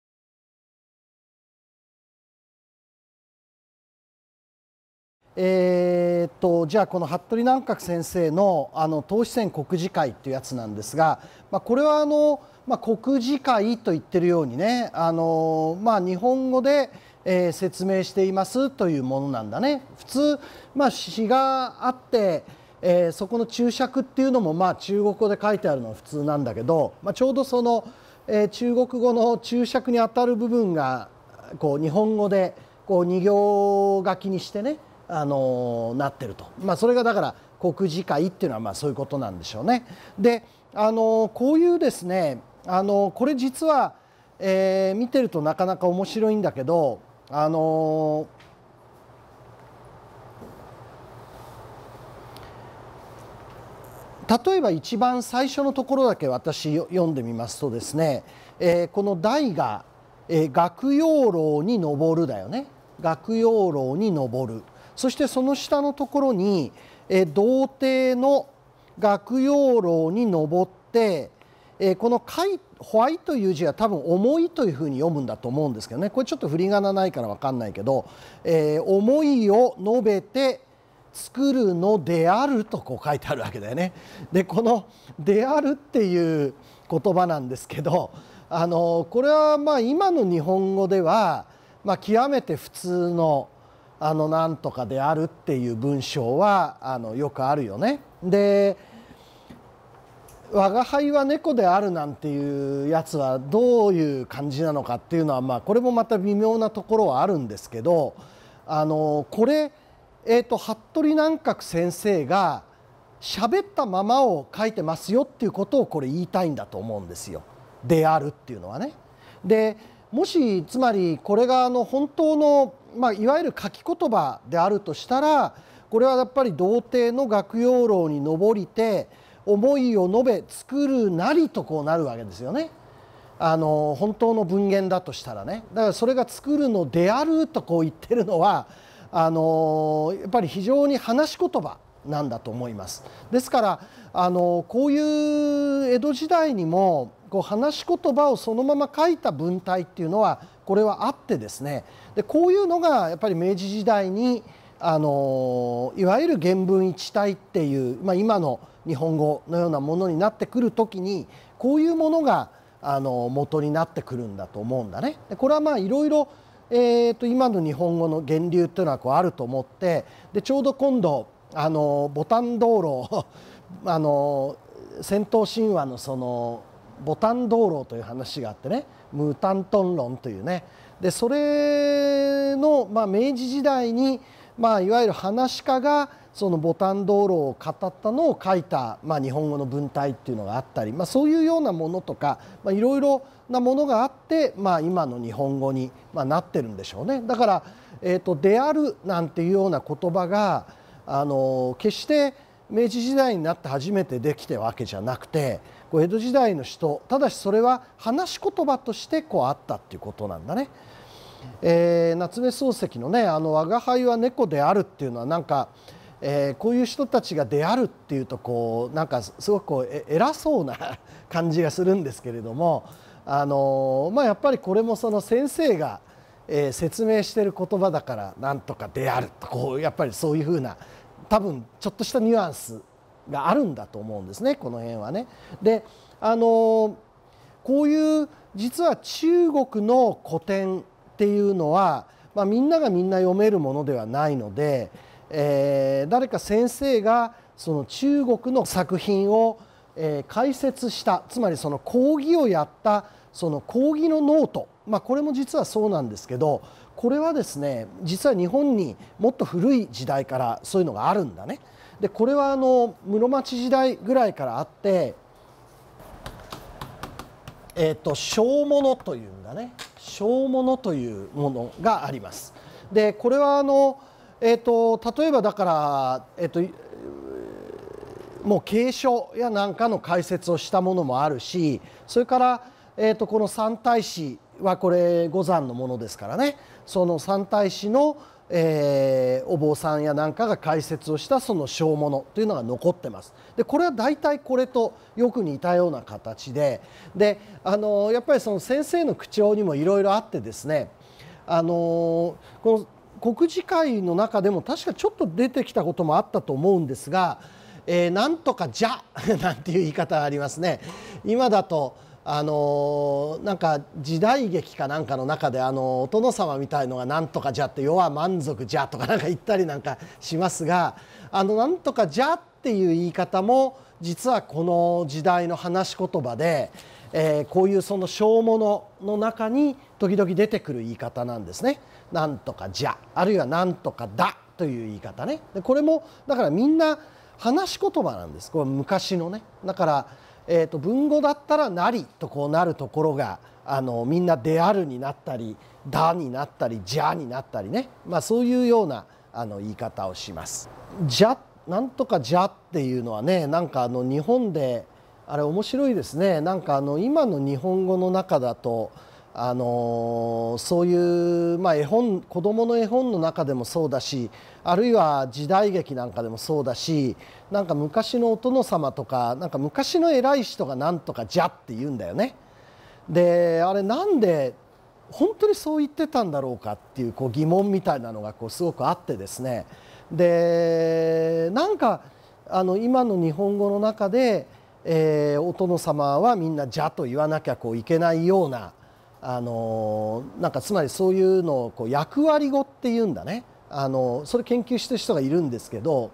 えー、っとじゃあこの服部南閣先生のあの投資選国字会っていうやつなんですが、まあ、これはあの、まあ、国字会と言ってるようにね、あの、まあ、日本語で、えー、説明していますというものなんだね。普通、まあ、詩があって、えー、そこの注釈っていうのもまあ中国語で書いてあるのは普通なんだけど、まあ、ちょうどその、えー、中国語の注釈にあたる部分がこう日本語でこう二行書きにしてねあのなってると、まあ、それがだから国字会っていうのはまあそういうことなんでしょうね。であのこういうですねあのこれ実は、えー、見てるとなかなか面白いんだけどあの例えば一番最初のところだけ私読んでみますとですね、えー、この題がえー、学養楼に登るだよね。学養楼に登る。そしてその下のところに、えー、童貞の学養楼に登って、えー、このホワイという字は多分重いというふうに読むんだと思うんですけどね。これちょっと振り仮名ないから分かんないけど、えー、思いを述べて作るのであるとこう書いてあるわけだよね。でこの「である」っていう言葉なんですけど、あのこれはまあ今の日本語では、まあ、極めて普通の「あのなんとかである」っていう文章はあのよくあるよね。で「我が輩は猫である」なんていうやつはどういう感じなのかっていうのは、まあこれもまた微妙なところはあるんですけど、あのこれ、えー、と服部南覚先生が喋ったままを書いてますよっていうことをこれ言いたいんだと思うんですよ。であるっていうのはね。でもしつまりこれがあの本当の、まあ、いわゆる書き言葉であるとしたら、これはやっぱり童貞の学養楼に登りて思いを述べ作るなりとこうなるわけですよね。あの本当の文言だとしたらね。だからそれが作るのであるとこう言ってるのはあのやっぱり非常に話し言葉なんだと思います。ですからあのこういう江戸時代にもこう話し言葉をそのまま書いた文体っていうのはこれはあってですね。でこういうのがやっぱり明治時代にあのいわゆる原文一体っていう、まあ、今の日本語のようなものになってくる時にこういうものがあの元になってくるんだと思うんだね。でこれはまあいろいろえー、と今の日本語の源流っていうのはこうあると思って、でちょうど今度あの牡丹灯籠あの戦闘神話のその牡丹灯籠という話があってね、無丹遁論というね、でそれの、まあ、明治時代に、まあ、いわゆる話し家がその牡丹灯籠を語ったのを書いた、まあ、日本語の文体っていうのがあったり、まあ、そういうようなものとか、まあ、いろいろなものがあって、まあ、今の日本語に、まあ、なってるんでしょうね。だから「えー、とである」なんていうような言葉があの決して明治時代になって初めてできたわけじゃなくて、こう江戸時代の人、ただしそれは話し言葉としてこうあったっていうことなんだね。えー、夏目漱石のね「あの吾輩は猫である」っていうのはなんか、えー、こういう人たちがであるっていうとこうなんかすごくこう偉そうな感じがするんですけれども、あのまあやっぱりこれもその先生が、えー、説明してる言葉だからなんとかであるとこうやっぱりそういうふうな多分ちょっとしたニュアンスがあるんだと思うんですね、この辺はね。であのこういう実は中国の古典っていうのは、まあ、みんながみんな読めるものではないので、えー、誰か先生がその中国の作品を、えー、解説した、つまりその講義をやったその講義のノート、まあ、これも実はそうなんですけど、これはですね実は日本にもっと古い時代からそういうのがあるんだね。でこれはあの室町時代ぐらいからあって、えー、と小物というんだね、小物というものがあります。でこれはあの、えー、と例えばだから、えー、ともう経書やなんかの解説をしたものもあるし、それから、えー、とこの三太子はこれ五山のものですからね、その三太子の、えー、お坊さんやなんかが解説をしたその小物というのが残ってます。でこれは大体これとよく似たような形で、であのやっぱりその先生の口調にもいろいろあってですね、あのこの国事会の中でも確かちょっと出てきたこともあったと思うんですが、えー、なんとかじゃなんていう言い方がありますね。今だとあのなんか時代劇かなんかの中であのお殿様みたいのがなんとかじゃって世は満足じゃとかなんか言ったりなんかしますが、あのなんとかじゃっていう言い方も実はこの時代の話し言葉で、えー、こういうその小物の中に時々出てくる言い方なんですね。なんとかじゃ、あるいはなんとかだという言い方ね。でこれもだからみんな話し言葉なんです。これ昔のね。だからえー、と文語だったら「なり」とこうなるところがあのみんな「である」になったり「だ」になったり「じゃ」になったりね、まあ、そういうようなあの言い方をします。じゃなんとかじゃっていうのはね、なんかあの日本であれ面白いですね。なんかあの今の日本語の中だとあのそういう、まあ、絵本子どもの絵本の中でもそうだし、あるいは時代劇なんかでもそうだし、なんか昔のお殿様とか、なんか昔の偉い人がなんとかじゃって言うんだよね。であれなんで本当にそう言ってたんだろうかっていう、こう疑問みたいなのがこうすごくあってですね。でなんかあの今の日本語の中で、えー、お殿様はみんなじゃと言わなきゃこういけないような、あのなんかつまりそういうのをこう役割語っていうんだね。あのそれ研究してる人がいるんですけど、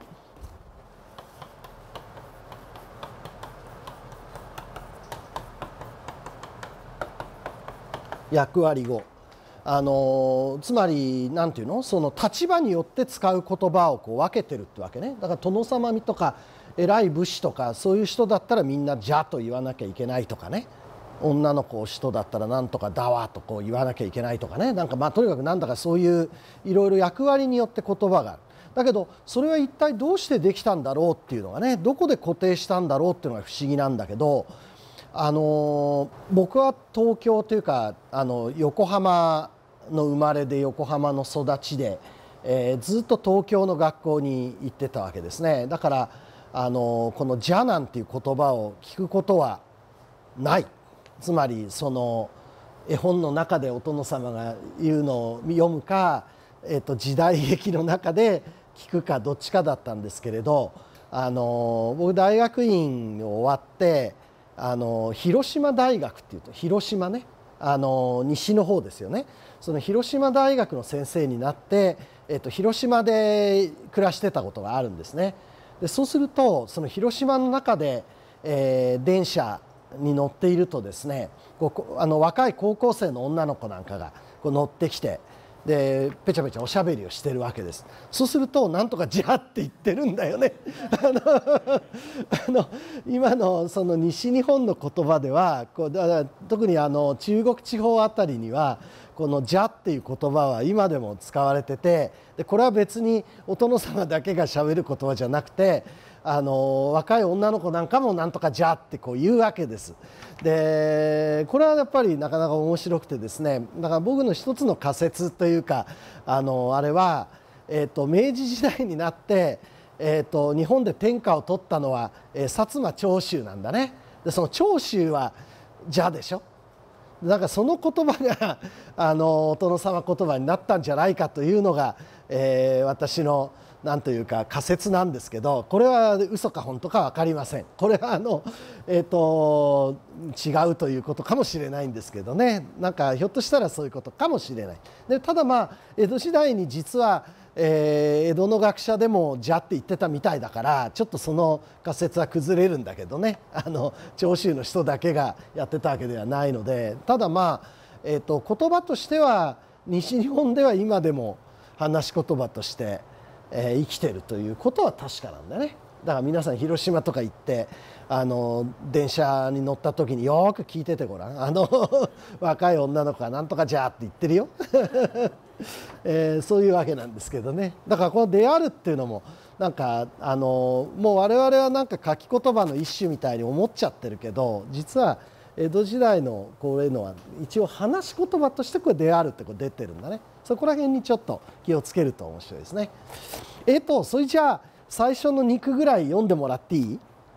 役割語、あのつまり何ていうの、その立場によって使う言葉をこう分けてるってわけね。だから殿様とか偉い武士とかそういう人だったらみんなじゃと言わなきゃいけないとかね、女の子人だったらなんとかだわとこう言わなきゃいけないとかね、なんかまあとにかくなんだかそういういろいろ役割によって言葉がある。だけどそれは一体どうしてできたんだろうっていうのがね、どこで固定したんだろうっていうのが不思議なんだけど、あの僕は東京というかあの横浜の生まれで横浜の育ちで、えー、ずっと東京の学校に行ってたわけですね。だからあのこの「じゃ」なんていう言葉を聞くことはない。つまりその絵本の中でお殿様が言うのを読むか、えー、と時代劇の中で聞くかどっちかだったんですけれど、あの僕大学院を終わってあの広島大学っていうと広島ね、あの西の方ですよね。その広島大学の先生になって、えー、と広島で暮らしてたことがあるんですね。でそうするとその広島の中で、えー、電車に乗っているとですね、こうあの若い高校生の女の子なんかがこう乗ってきて、でペチャペチャおしゃべりをしてるわけです。そうするとなんとかじゃって言ってるんだよね。あのあの今のその西日本の言葉ではこうだから特にあの中国地方あたりにはこのじゃっていう言葉は今でも使われてて、でこれは別にお殿様だけがしゃべる言葉じゃなくて、あの若い女の子なんかもなんとかじゃってこう言うわけです。でこれはやっぱりなかなか面白くてですね、だから僕の一つの仮説というか、あのあれは、えー、と明治時代になって、えー、と日本で天下を取ったのは、えー、薩摩長州なんだね。でその長州はじゃでしょ。だからその言葉があのお殿様言葉になったんじゃないかというのが、えー、私のなんというか仮説なんですけど、これは嘘か本当か分かりません。これはあの、えー、と違うということかもしれないんですけどね、なんかひょっとしたらそういうことかもしれない。でただまあ江戸時代に実は、えー、江戸の学者でも「じゃ」って言ってたみたいだから、ちょっとその仮説は崩れるんだけどね、あの長州の人だけがやってたわけではないので、ただまあ、えー、と言葉としては西日本では今でも話し言葉としてえー、生きてるということは確かなんだね。だから皆さん広島とか行ってあの電車に乗った時によく聞いててごらん、あの若い女の子がなんとかじゃって言ってるよ、えー、そういうわけなんですけどね。だからこの「である」っていうのもなんかあのもう我々はなんか書き言葉の一種みたいに思っちゃってるけど、実は江戸時代のこういうのは一応話し言葉としてこれ「である」ってこう出てるんだね。そこら辺にちょっと気をつけると面白いですね。えっとそれじゃあ最初のに句ぐらい読んでもらっていい？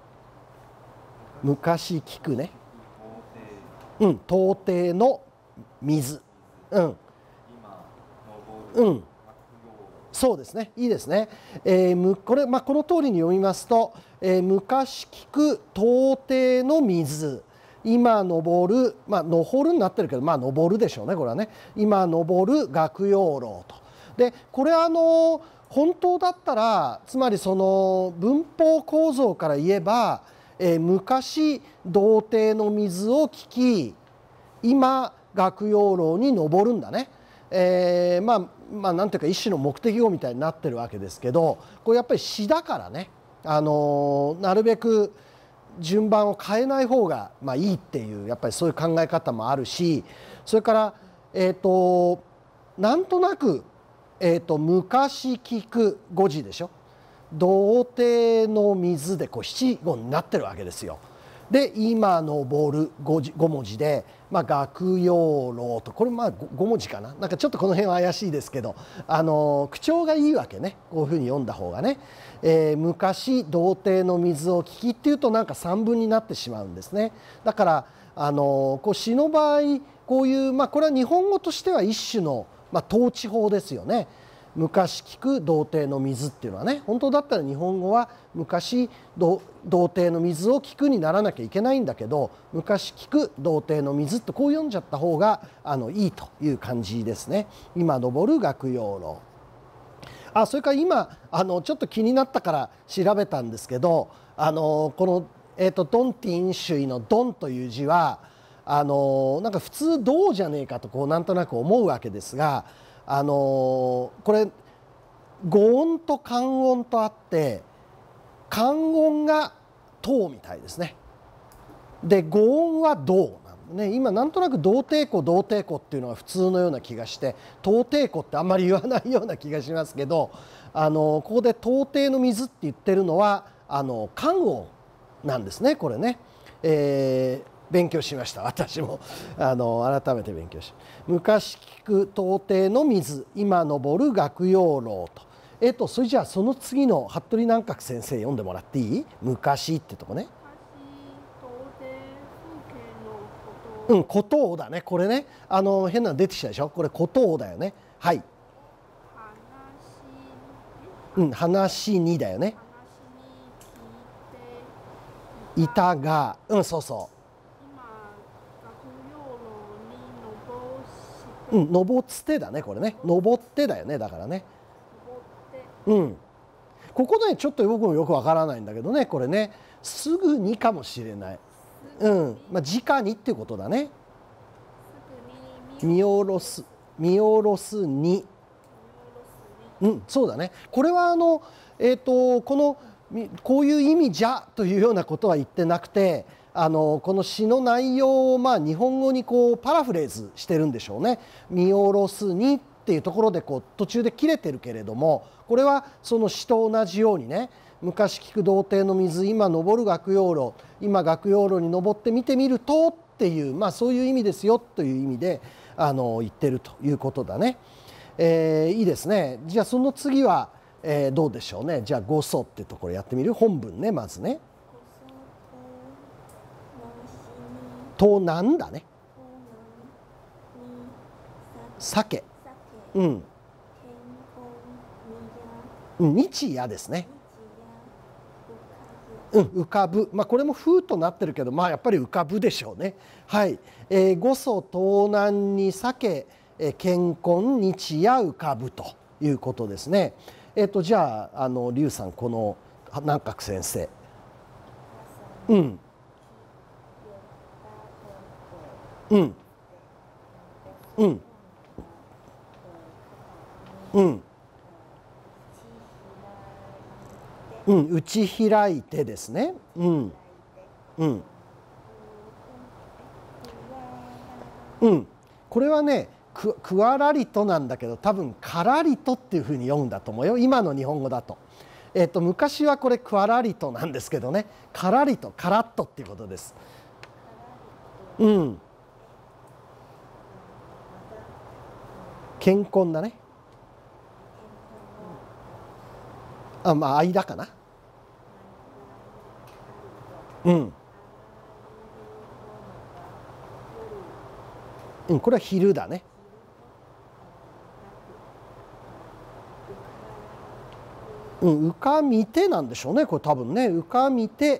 昔聞くね。うん、到底の水。うん。うん。そうですね。いいですね。えー、むこれまあこの通りに読みますと、えー、昔聞く到底の水。今昇る、まあ昇るになってるけど、まあ昇るでしょうね、これはね。今昇る学養楼と。でこれはあの本当だったら、つまりその文法構造から言えば、えー、昔童貞の水を聞き今学養楼に昇るんだね。えー、まあまあなんていうか一種の目的語みたいになってるわけですけど、これやっぱり詩だからね、あのー、なるべく順番を変えない方がまあいいっていう、やっぱりそういう考え方もあるし、それからえっとなんとなく、えー、と昔聞くごじでしょ、童貞の水でこう七語になってるわけですよ。 で今昇る 5, 5文字で、まあ、学養老とこれまあ 5, ご文字かな、なんかちょっとこの辺は怪しいですけど、あの口調がいいわけね、こういうふうに読んだ方がね、えー、昔童貞の水を聞きっていうとなんかさんぶんになってしまうんですね。だからあのこう詩の場合こういう、まあ、これは日本語としては一種の、まあ、統治法ですよね。昔聞く童貞の水っていうのはね、本当だったら日本語は昔童貞の水を聞くにならなきゃいけないんだけど、昔聞く童貞の水ってこう読んじゃった方があのいいという感じですね。今昇る学養老。あ、それから今あのちょっと気になったから調べたんですけど、あのこの、えーと、ドンティンシュイのドンという字はあのなんか普通銅じゃねえかとこうなんとなく思うわけですが、あのこれ語音と漢音とあって漢音が唐みたいですね。で語音は銅なんでね、今なんとなく童貞湖童貞湖っていうのが普通のような気がして、東帝湖ってあんまり言わないような気がしますけど、あのここで東帝の水って言ってるのはあの漢音なんですね、これね。えー勉強しました私もあの改めて勉強し、昔聞く東帝の水今昇る学養老と、えっとそれじゃあその次の服部南閣先生読んでもらっていい？昔ってとこね。うん、古東だね、これね、あの変なの出てきたでしょ、これ古東だよね。はい、うん、話にだよね。いたが、うん、そうそう。うん、登ってだね、これね。登ってだよね、だからね。うん。ここね、ちょっと僕もよくわからないんだけどね、これね、すぐにかもしれない。うん、まあ、直にっていうことだね。見下ろす、見下ろすに。うん、そうだね。これはあの、えっと、この、こういう意味じゃというようなことは言ってなくて、あのこの詩の内容をまあ日本語にこうパラフレーズしてるんでしょうね。見下ろすにっていうところでこう途中で切れてるけれども、これはその詩と同じようにね、昔聞く童貞の水今昇る学養老、今学養老に登って見てみるとっていう、まあそういう意味ですよという意味であの言ってるということだね。えー、いいですね。じゃあその次は、えー、どうでしょうね。じゃあ五祖ってところやってみる。本文ね、まずね。となんだね。酒。うん。日夜ですね。うん、浮かぶ。まあこれも風となってるけど、まあやっぱり浮かぶでしょうね。はい。えー、五祖盗難に酒、えー、健康日夜浮かぶということですね。えっ、ー、とじゃああの劉さん、この南閣先生。うん。うんうんうんうん、打ち開いてですね。うんうんうん、これはねくくわらりとなんだけど、多分からりとっていうふうに読むんだと思うよ、今の日本語だと。えっと昔はこれくわらりとなんですけどね、からりとからっとっていうことです。うん。健康だね。あ、まあ間かな。うん。うん、これは昼だね。うん、浮かみてなんでしょうね、これ多分ね。浮かみて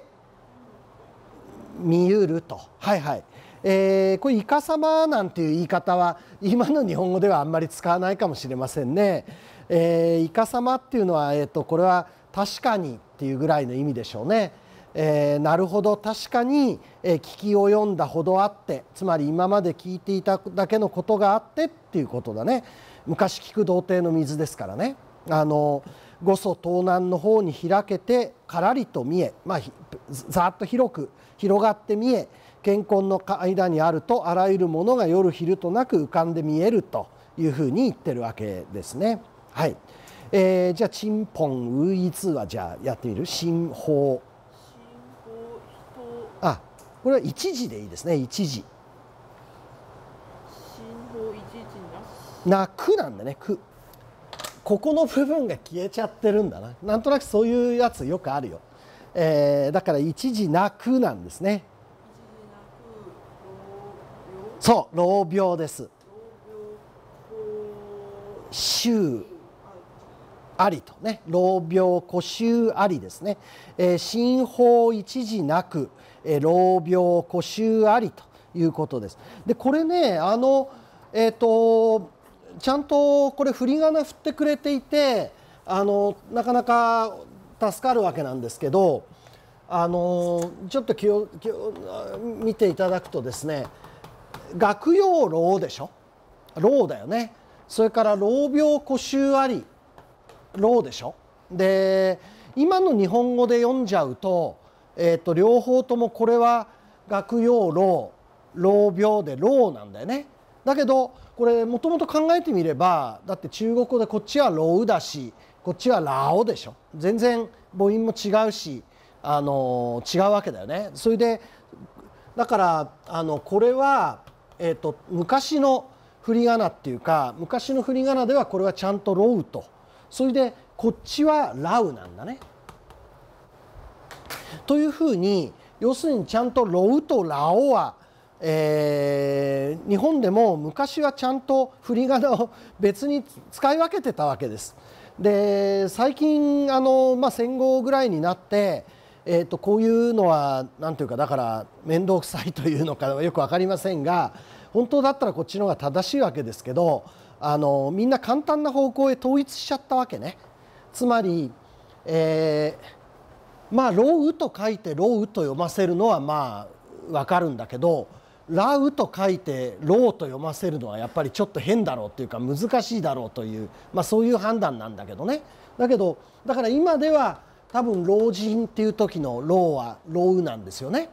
見ゆると。はいはい。えー、これイカ様なんていう言い方は今の日本語ではあんまり使わないかもしれませんね。えー、イカ様っていうのは、えー、とこれは確かにっていうぐらいの意味でしょうね。えー、なるほど、確かに、えー、聞きを読んだほどあって、つまり今まで聞いていただけのことがあってっていうことだね。昔聞く童貞の水ですからね。あの五祖盗難の方に開けてからりと見え、まあ、ざっと広く広がって見え、健康の間にあるとあらゆるものが夜昼となく浮かんで見えるというふうに言ってるわけですね。はい。えー、じゃあチンポンウイツはじゃあやってみる。新法。あ、 これは一時でいいですね。一時。 新法一時な。 なくなんだね。く。ここの部分が消えちゃってるんだな。なんとなくそういうやつよくあるよ。えー、だから一時なくなんですね。そう、老病です。臭ありとね、老病孤臭ありですね。えー、新法一時なく、えー、老病孤臭ありということです。で、これね、あの、えっと、ちゃんとこれ振り仮名振ってくれていて、あのなかなか助かるわけなんですけど、あのちょっと気を気を見ていただくとですね、学用老でしょ、老だよね。それから老病孤臭あり、老でしょ。で今の日本語で読んじゃうと、えー、と両方ともこれは学用老、老病で老なんだよね。だけどこれもともと考えてみれば、だって中国語でこっちは老うだし、こっちはラオでしょ。全然母音も違うし、あの違うわけだよね。それでだからあのこれは、えー、と昔の振り仮名っていうか、昔の振り仮名ではこれはちゃんとロウと、それでこっちはラウなんだね。というふうに、要するにちゃんとロウとラオは、えー、日本でも昔はちゃんと振り仮名を別に使い分けてたわけです。で最近あの、まあ、戦後ぐらいになって、えー、とこういうのは何ていうか、だから面倒くさいというのかよく分かりませんが、本当だったらこっちの方が正しいわけですけど、あのみんな簡単な方向へ統一しちゃったわけね。つまり、えー、まあ「ロウ」と書いて「ロウ」と読ませるのはまあ分かるんだけど、「ラウ」と書いて「ロウ」と読ませるのはやっぱりちょっと変だろうというか難しいだろうという、まあ、そういう判断なんだけどね。だけどだから今では多分老人っていう時の「ロウ」は「ロウ」なんですよね。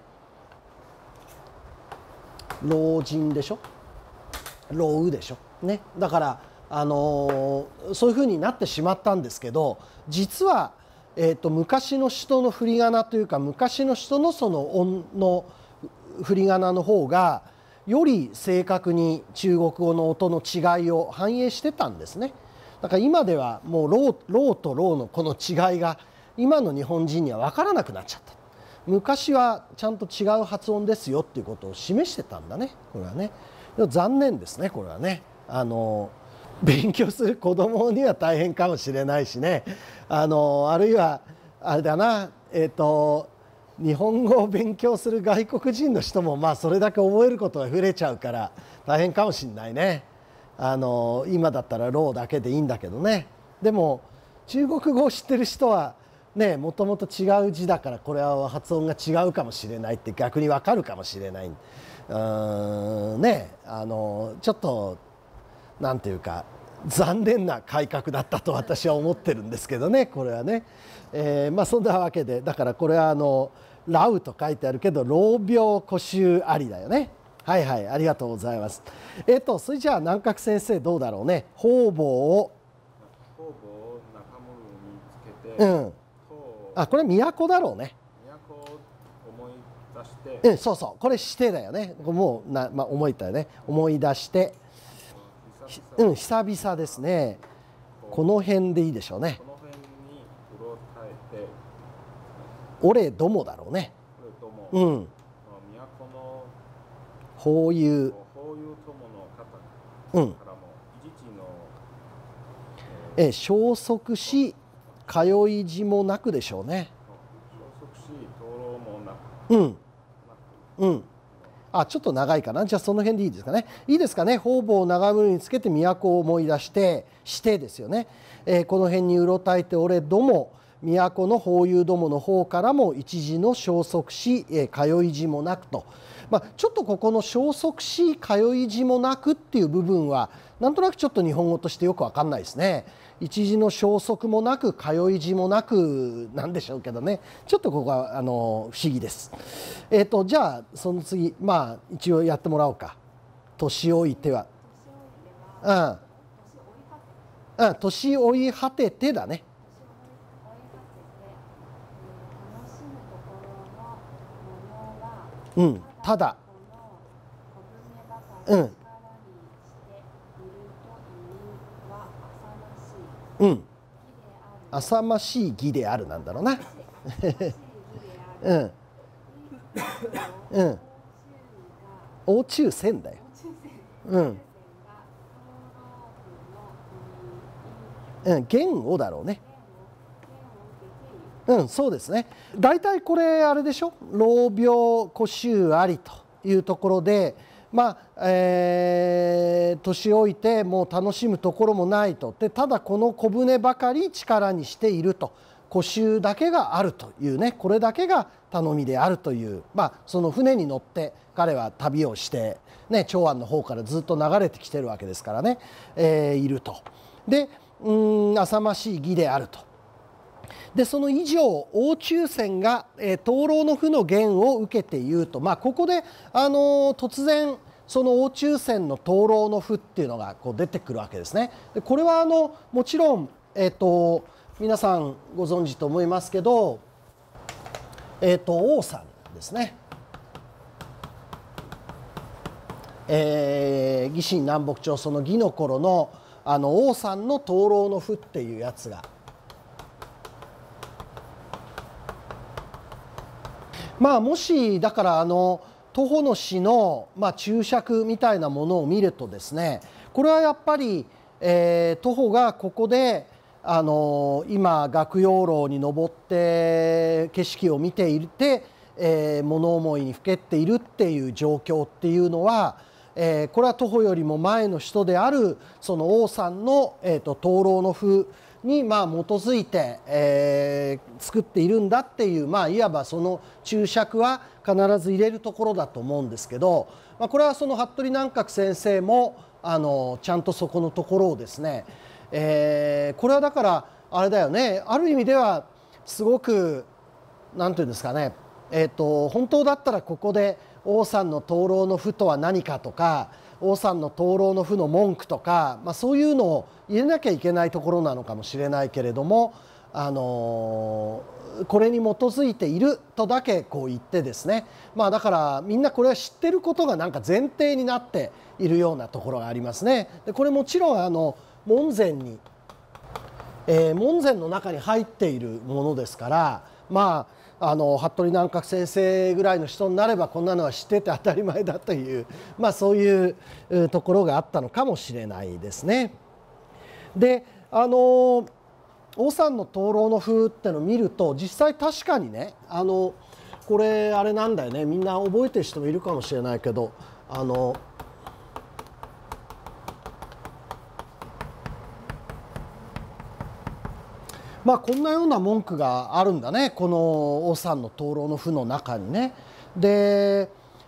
老人でしょ、老うでしょ、ね、だから、あのー、そういうふうになってしまったんですけど、実は、えー、と昔の人の振り仮名というか、昔の人のその音の振り仮名の方がより正確に中国語の音の違いを反映してたんですね。だから今ではもう老、老と老のこの違いが今の日本人には分からなくなっちゃった。昔はちゃんと違う発音ですよっていうことを示してたんだね、これはね。残念ですね、これはね。あの勉強する子供には大変かもしれないしね、あのあるいはあれだな、えっと日本語を勉強する外国人の人もまあそれだけ覚えることが増えちゃうから大変かもしれないね。あの今だったら「ロー」だけでいいんだけどね。でも中国語を知ってる人はね、もともと違う字だからこれは発音が違うかもしれないって逆に分かるかもしれない。うーんね、あのちょっとなんていうか残念な改革だったと私は思ってるんですけどね、これはね。えー、まあそんなわけで、だからこれはあの「ラウ」と書いてあるけど老病孤臭ありだよね。はいはい、ありがとうございます。えっとそれじゃあ南覚先生どうだろうね。方々を方々を中村につけて、 うん、あ、これ都だろうね。 都を思い出して、 うん、そうそう、これしてだよね。もうな、まあ、思いたよね。思い出して、うん、久々ですね。この辺でいいでしょうね。 この辺にうろたえて、 俺どもだろうね。 俺ども、 うん。 都の法有、 法有友の方うん、 からも一時の、 えー、消息し通い字もなくでしょうね。 消息し灯籠もなうく、 ん、うん。あ、ちょっと長いかな。じゃあその辺でいいですかね。いいですかね。方々を長村につけて都を思い出してしてですよね。えー、この辺にうろたえて俺ども、都の法有どもの方からも一時の消息し、えー、通い字もなくと。まあ、ちょっとここの消息し通い字もなくっていう部分はなんとなくちょっと日本語としてよくわかんないですね。一時の消息もなく通い字もなくなんでしょうけどね、ちょっとここはあの不思議です。えっとじゃあその次、まあ一応やってもらおうか。年老いては、うん、うん、年老い果ててだね。うん、 ただ、うん、うん、浅ましい義であるなんだろうな。うん、うん、応酬戦だよ。うん、うん、言をだろうね。うん、そうですね。大体これあれでしょ。老病孤臭ありというところで、まあ、えー、年老いてもう楽しむところもないと。で、ただこの小舟ばかり力にしていると。孤臭だけがあるというね、これだけが頼みであるという、まあ、その船に乗って彼は旅をして、ね、長安の方からずっと流れてきてるわけですからね、えー、いると。で、うん、浅ましい義であると。でその以上応酬船が、えー、灯籠の負の言を受けて言うと、まあ、ここで、あのー、突然その応酬船の灯籠の負っていうのがこう出てくるわけですね。でこれはあのもちろん、えー、と皆さんご存知と思いますけど、えー、と王さんですね。えー、義心南北朝その義の頃のあの王さんの灯籠の負っていうやつが。まあもしだからあの徒歩の詩の、まあ、注釈みたいなものを見るとですね、これはやっぱり、えー、徒歩がここであの今岳陽楼に登って景色を見ていて、えー、物思いにふけっているっていう状況っていうのは、えー、これは徒歩よりも前の人であるその王さんの、えー、と灯籠の符にまあ基づいて、えー、作っているんだっていう、まあ、いわばその注釈は必ず入れるところだと思うんですけど、まあ、これはその服部南閣先生もあのちゃんとそこのところをですね、えー、これはだからあれだよね、ある意味ではすごく何て言うんですかね、えーと、本当だったらここで王さんの灯籠の符とは何かとか王さんの灯籠の符の文句とか、まあ、そういうのを入れなきゃいけないところなのかもしれないけれども、あのー、これに基づいているとだけこう言ってですね、まあ、だからみんなこれは知ってることがなんか前提になっているようなところがありますね。でこれもちろんあの門前に、えー、門前の中に入っているものですから、まああの服部南閣先生ぐらいの人になればこんなのは知ってて当たり前だという、まあ、そういうところがあったのかもしれないですね。であの王さんの灯籠の符ってのを見ると実際確かにね、あのこれあれなんだよね、みんな覚えてる人もいるかもしれないけど、あのまあこんなような文句があるんだね、この王さんの灯籠の符の中にね。で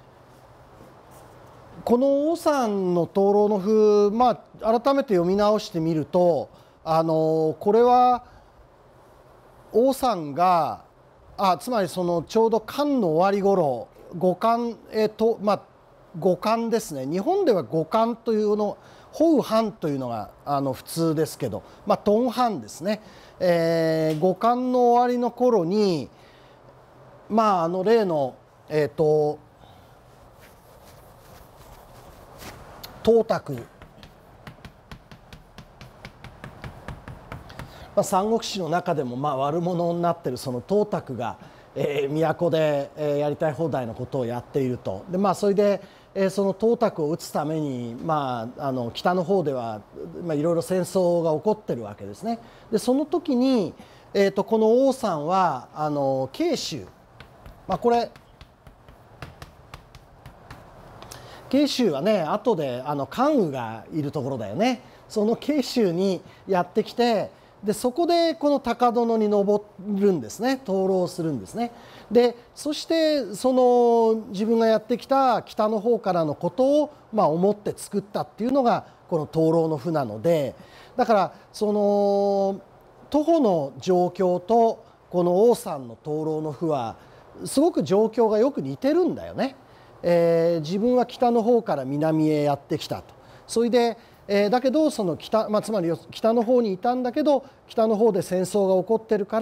この王さんの灯籠の符、まあ、改めて読み直してみると、あのこれは王さんがあつまりそのちょうど漢の終わり頃五漢、えーとまあ、五漢ですね。日本では五漢というの法藩というのがあの普通ですけど、まあ、東藩ですね。えー、五漢の終わりの頃に、まあ、あの例の、えーと、董卓、まあ、三国志の中でもまあ悪者になっているその董卓が、えー、都で、えー、やりたい放題のことをやっていると。で、まあ、それで、えー、その董卓を討つために、まあ、あの北の方では、まあ、いろいろ戦争が起こってるわけですね。でその時に、えー、とこの王さんはあの慶州、まあ、これ慶州はね後であの関羽がいるところだよね。その慶州にやってきて、でそこでこの高殿に登るんですね、灯籠するんですね。でそしてその自分がやってきた北の方からのことを、まあ、思って作ったっていうのがこの灯籠の符なので、だからその徒歩の状況とこの王さんの灯籠の符はすごく状況がよく似てるんだよね。えー、自分は北の方から南へやってきたと。それで、えー、だけどその北、まあ、つまり北の方にいたんだけど北の方で戦争が起こってるから、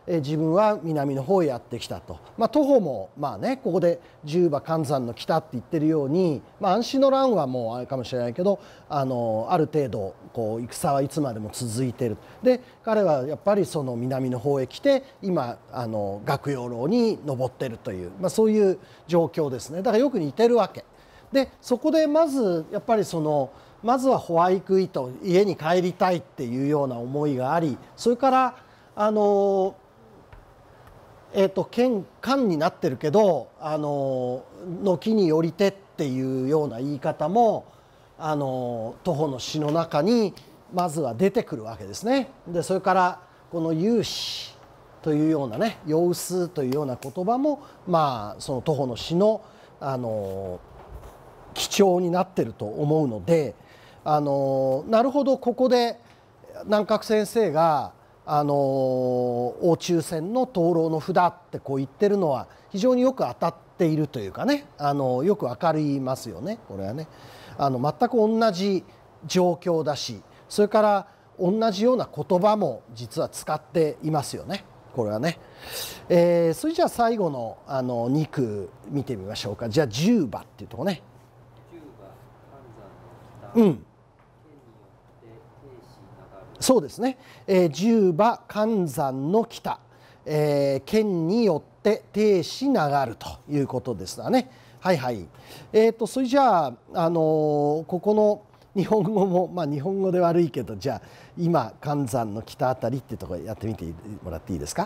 えー、自分は南の方へやってきたと、まあ、徒歩もまあねここで十馬寒山の北って言ってるように、まあ、安心の乱はもうあれかもしれないけどあのある程度こう戦はいつまでも続いている。で彼はやっぱりその南の方へ来て今あの岳陽楼に登っているという、まあ、そういう状況ですね。だからよく似てるわけで、そこでまずやっぱりそのまずはホワイクイと家に帰りたいっていうような思いがあり、それからあのえー、と剣漢になってるけどあの軒によりてっていうような言い方もあの徒歩の詩の中にまずは出てくるわけですね。でそれからこの有志というようなね様子というような言葉もまあその徒歩の詩のあの基調になってると思うので、あのなるほどここで南覚先生があの王中戦の灯籠の札ってこう言ってるのは非常によく当たっているというかね、あのよく分かりますよね。これはねあの全く同じ状況だし、それから同じような言葉も実は使っていますよね。これはね、えー、それじゃあ最後のあのに句見てみましょうか。じゃあ十馬っていうとこね。うん。そうですね、えー、十馬寒山の北、えー、剣によって停止流るということですわね。はいはい。えー、とそれじゃあ、あのー、ここの日本語も、まあ、日本語で悪いけど、じゃあ今寒山の北あたりっていうところやってみてもらっていいですか。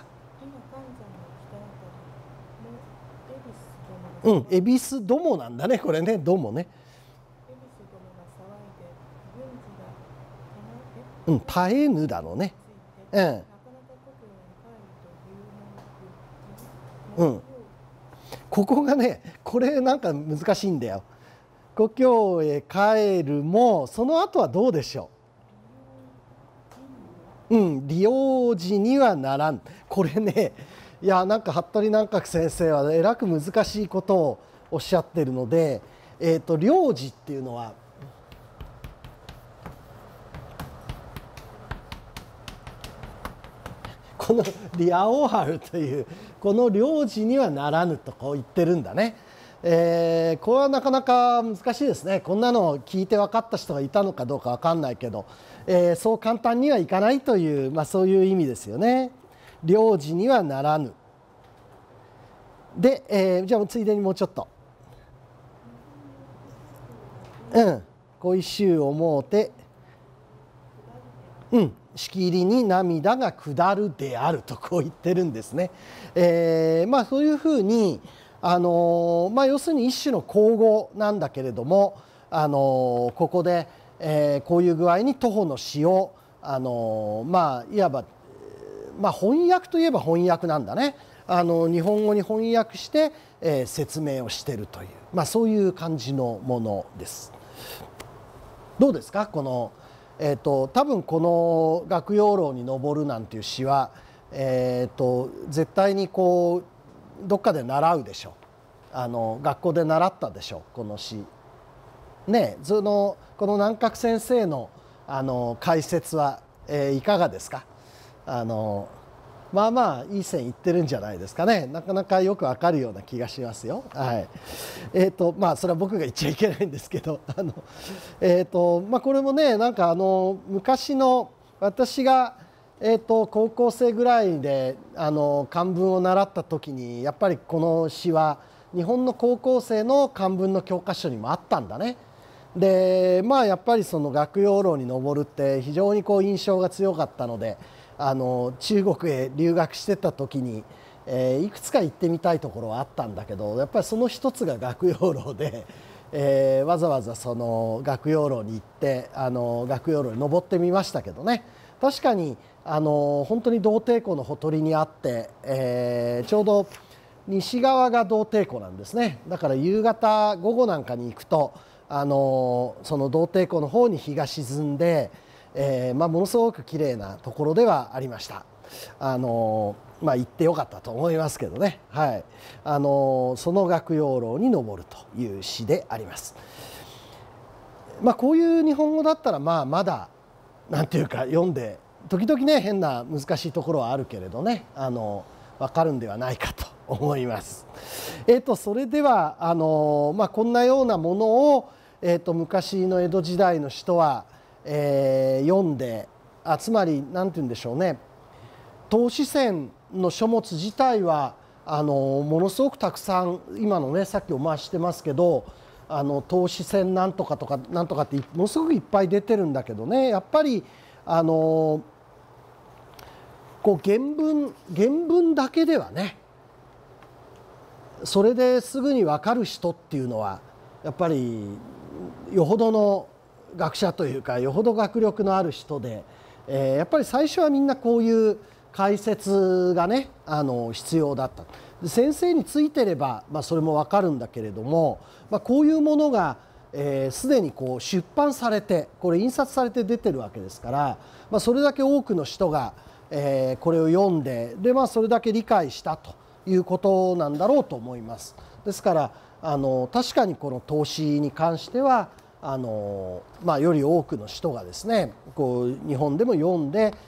うん、恵比寿どもなんだねこれね、どもね。うん、絶えぬだろうね。うん。うん。ここがね、これなんか難しいんだよ。故郷へ帰るも、その後はどうでしょう。うん、利用時にはならん。これね、いやなんか服部南覚先生はえらく難しいことをおっしゃってるので、えっと領事っていうのは。このリアオーハルというこの領事にはならぬとこう言ってるんだね。えー、これはなかなか難しいですね。こんなのを聞いて分かった人がいたのかどうか分かんないけど、えー、そう簡単にはいかないという、まあ、そういう意味ですよね。領事にはならぬ。で、えー、じゃあついでにもうちょっと。うん恋衆思うてうんしきりに涙が下るであるとこう言ってるんですね。えー、まあそういうふうにあのー、まあ要するに一種の口語なんだけれども、あのー、ここで、えー、こういう具合に徒歩の詩をあのー、まあいわば、まあ、翻訳といえば翻訳なんだね。あの日本語に翻訳して、えー、説明をしているという、まあ、そういう感じのものです。どうですかこのえー、と多分この岳陽楼に登るなんていう詩は、えー、と絶対にこうどっかで習うでしょう。あの学校で習ったでしょうこの詩。ねそのこの南覚先生のあの解説は、えー、いかがですか。あのまあまあいい線いってるんじゃないですかね。なかなかよくわかるような気がしますよ。はい。えっとまあそれは僕が言っちゃいけないんですけど、あのえっとまあこれもねなんかあの昔の私がえっと高校生ぐらいであの漢文を習った時にやっぱりこの詩は日本の高校生の漢文の教科書にもあったんだね。でまあやっぱりその岳陽楼に登るって非常にこう印象が強かったので。あの中国へ留学してた時に、えー、いくつか行ってみたいところはあったんだけどやっぱりその一つが岳陽楼で、えー、わざわざその岳陽楼に行ってあの岳陽楼に登ってみましたけどね。確かにあの本当に洞庭湖のほとりにあって、えー、ちょうど西側が洞庭湖なんですね。だから夕方午後なんかに行くとあのその洞庭湖の方に日が沈んでえーまあ、ものすごく綺麗なところではありました。あのまあ、行ってよかったと思いますけどね、はい、あのその岳陽楼に登るという詩であります。まあ、こういう日本語だったらまあまだなんていうか読んで時々ね変な難しいところはあるけれどねあの分かるんではないかと思います。えー、とそれではあの、まあ、こんなようなものを、えー、と昔の江戸時代の人は、えー、読んであつまり何て言うんでしょうね唐詩選の書物自体はあのものすごくたくさん今のねさっきお回ししてますけどあの唐詩選なんとかとかなんとかってものすごくいっぱい出てるんだけどねやっぱりあのこう原文原文だけではねそれですぐに分かる人っていうのはやっぱりよほどの学者というかよほど学力のある人で、えー、やっぱり最初はみんなこういう解説がねあの必要だった。で先生についてれば、まあ、それも分かるんだけれども、まあ、こういうものがすで、えー、にこう出版されてこれ印刷されて出てるわけですから、まあ、それだけ多くの人が、えー、これを読んでで、まあ、それだけ理解したということなんだろうと思います。ですからあの確かにこの唐詩に関してはあの、まあ、より多くの人がですねこう日本でも読んで、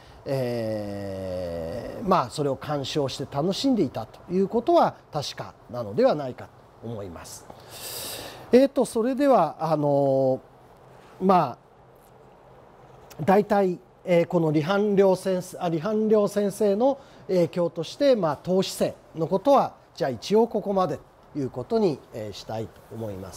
えー、まあそれを鑑賞して楽しんでいたということは確かなのではないかと思います。えー、とそれではあのまあ大体、えー、この李翰亮先生、李翰亮先生の影響として、まあ、唐詩選のことはじゃあ一応ここまでということに、えー、したいと思います。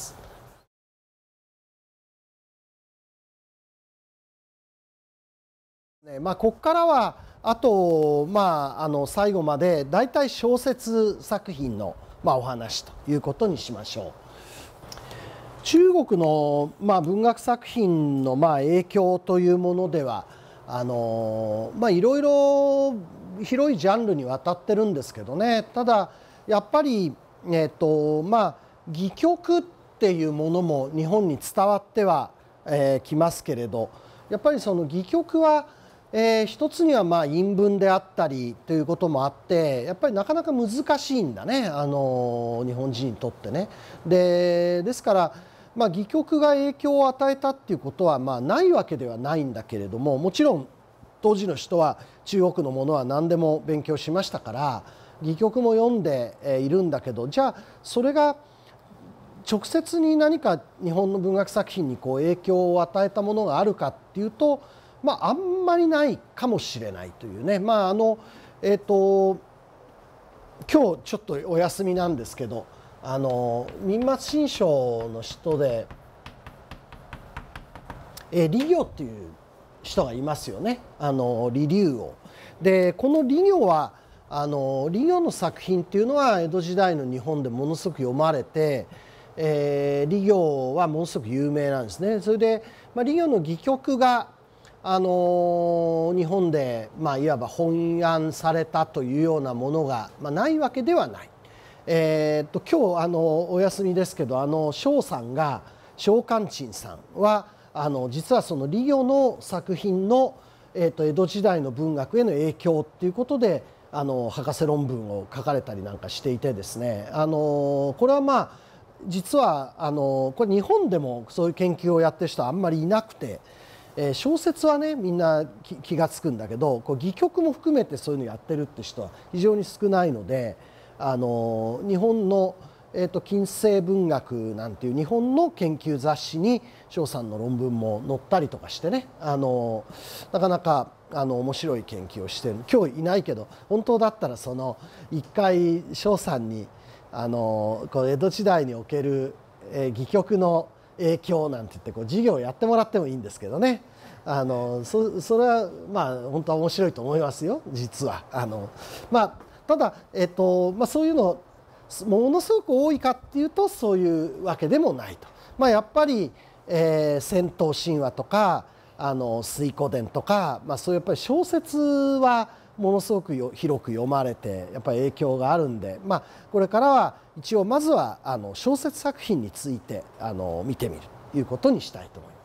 ねまあ、ここからはあと、まあ、あの最後まで大体小説作品の、まあ、お話ということにしましょう。中国の、まあ、文学作品の、まあ、影響というものではあの、まあ、いろいろ広いジャンルにわたってるんですけどねただやっぱり、えーとまあ、戯曲っていうものも日本に伝わってはき、えー、ますけれどやっぱりその戯曲はえー、一つにはまあ韻文であったりということもあってやっぱりなかなか難しいんだね、あの日本人にとってね。でですから、まあ、戯曲が影響を与えたっていうことはまあないわけではないんだけれどももちろん当時の人は中国のものは何でも勉強しましたから戯曲も読んでいるんだけどじゃあそれが直接に何か日本の文学作品にこう影響を与えたものがあるかっていうとまあ、あんまりないかもしれないというね、まああのえー、と今日ちょっとお休みなんですけどあの民末新書の人で、えー、李魚っていう人がいますよねあの李龍王でこの李魚はあの李魚の作品っていうのは江戸時代の日本でものすごく読まれて、えー、李魚はものすごく有名なんですね。それで、まあ、李魚の戯曲があの日本で、まあ、いわば翻案されたというようなものが、まあ、ないわけではない。えー、っと今日あのお休みですけどあの蕭さんが蕭漢珍さんはあの実はその李魚の作品の、えー、っと江戸時代の文学への影響っていうことであの博士論文を書かれたりなんかしていてですねあのこれはまあ実はあのこれ日本でもそういう研究をやってる人はあんまりいなくて。えー、小説はねみんな気が付くんだけどこう戯曲も含めてそういうのやってるって人は非常に少ないのであの日本の、えー、と近世文学なんていう日本の研究雑誌に蕭さんの論文も載ったりとかしてねあのなかなかあの面白い研究をしてる今日いないけど本当だったらその一回蕭さんにあのこう江戸時代における、えー、戯曲の影響なんて言ってこう授業をやってもらってもいいんですけどねあの そ, それはまあ本当は面白いと思いますよ実はあの、まあ、ただ、えっとまあ、そういうのものすごく多いかっていうとそういうわけでもないと、まあ、やっぱり、えー、戦闘神話とかあの水滸伝とか、まあ、そういうやっぱり小説はものすごくよ広く読まれてやっぱり影響があるんで、まあ、これからは一応まずはあの小説作品についてあの見てみるということにしたいと思います。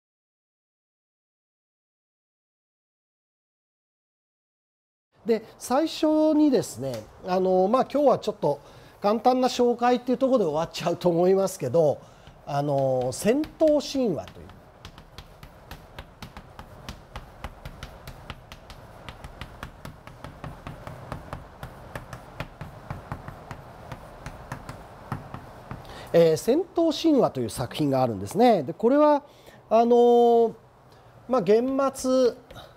で最初にですねあの、まあ、今日はちょっと簡単な紹介っていうところで終わっちゃうと思いますけどあの戦闘神話というえー、戦闘神話という作品があるんですね。でこれはあのーまあ、元末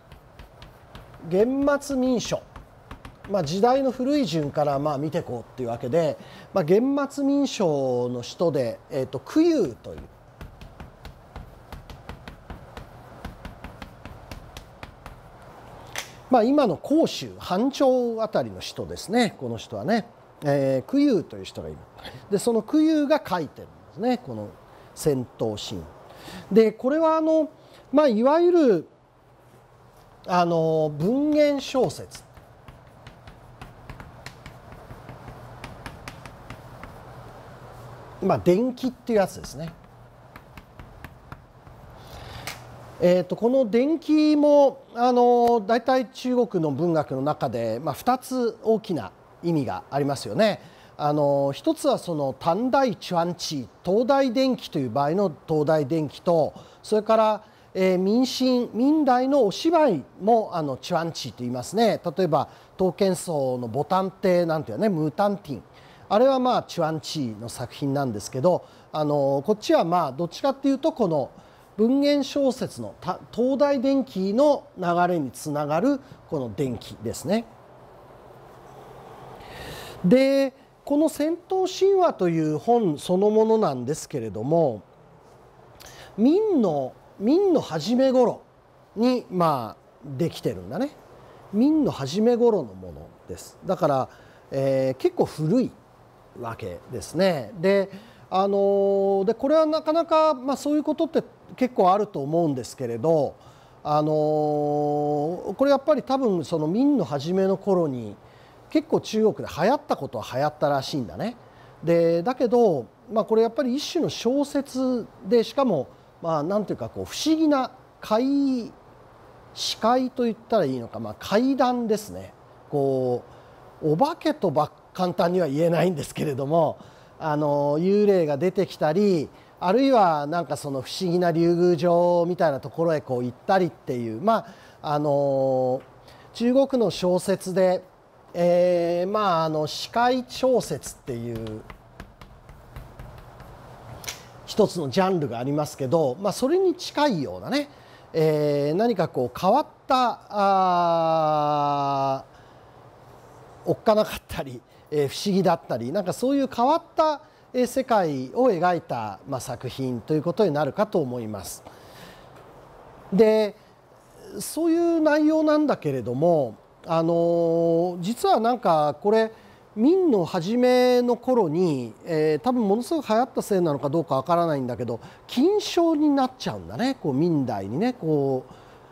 元末明書、まあ、時代の古い順からまあ見ていこうっていうわけで、まあ、元末明書の人で、えー、と九幽というまあ、今の甲州藩庁あたりの人ですね、この人はね、えー、九幽という人がいる。でその九幽が書いてるんですね、この戦闘神話。でこれはあの、まあ、いわゆるあの文言小説、まあ伝記っていうやつですね。えー、とこの伝記もあの大体中国の文学の中で、まあ、ふたつ大きな意味がありますよね。あの一つはその唐代傳記、東大伝記という場合の東大伝記と、それから、えー、民進民代のお芝居もあの傳記と言いますね。例えば刀剣僧の牡丹亭なんていうね、ムータンティン、あれはまあ傳記の作品なんですけど、あのこっちはまあどっちかっていうとこの文言小説の東大伝記の流れにつながるこの伝記ですね。でこの戦闘神話という本そのものなんですけれども、明の明の初め頃にまあできてるんだね。明の初め頃のものです。だから、えー、結構古いわけですね。であのでこれはなかなか、まあ、そういうことって結構あると思うんですけれど、あのこれやっぱり多分その明の初めの頃に結構中国で流行ったことは流行ったらしいんだね。でだけど、まあ、これやっぱり一種の小説で、しかもまあなんていうかこう不思議な怪詩怪と言ったらいいのか、まあ、怪談ですね。こうお化けとば簡単には言えないんですけれども、あの幽霊が出てきたり、あるいはなんかその不思議な竜宮城みたいなところへこう行ったりっていう、まああの中国の小説で、えー、まああの詩怪小説っていう一つのジャンルがありますけど、まあ、それに近いようなね、えー、何かこう変わったあおっかなかったり、えー、不思議だったり、なんかそういう変わった世界を描いた、まあ、作品ということになるかと思います。でそういう内容なんだけれども、あの実はなんかこれ明の初めの頃に、えー、多分ものすごく流行ったせいなのかどうかわからないんだけど、禁書になっちゃうんだね、こう明代にね。こ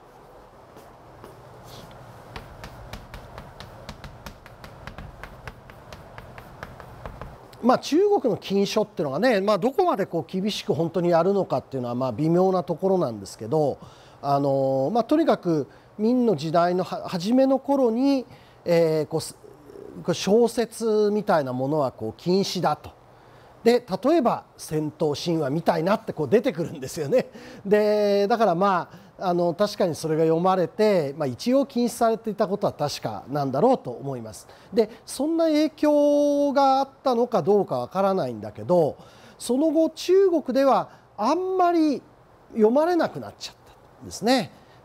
うまあ、中国の禁書っていうのがね、まあ、どこまでこう厳しく本当にやるのかっていうのはまあ微妙なところなんですけど、あの、まあ、とにかく明の時代の初めの頃に、えー、こう小説みたいなものはこう禁止だと。で例えば戦闘神話みたいなってこう出てくるんですよね。でだからまああの確かにそれが読まれて、まあ、一応禁止されていたことは確かなんだろうと思います。でそんな影響があったのかどうかわからないんだけど、その後中国ではあんまり読まれなくなっちゃったんですね。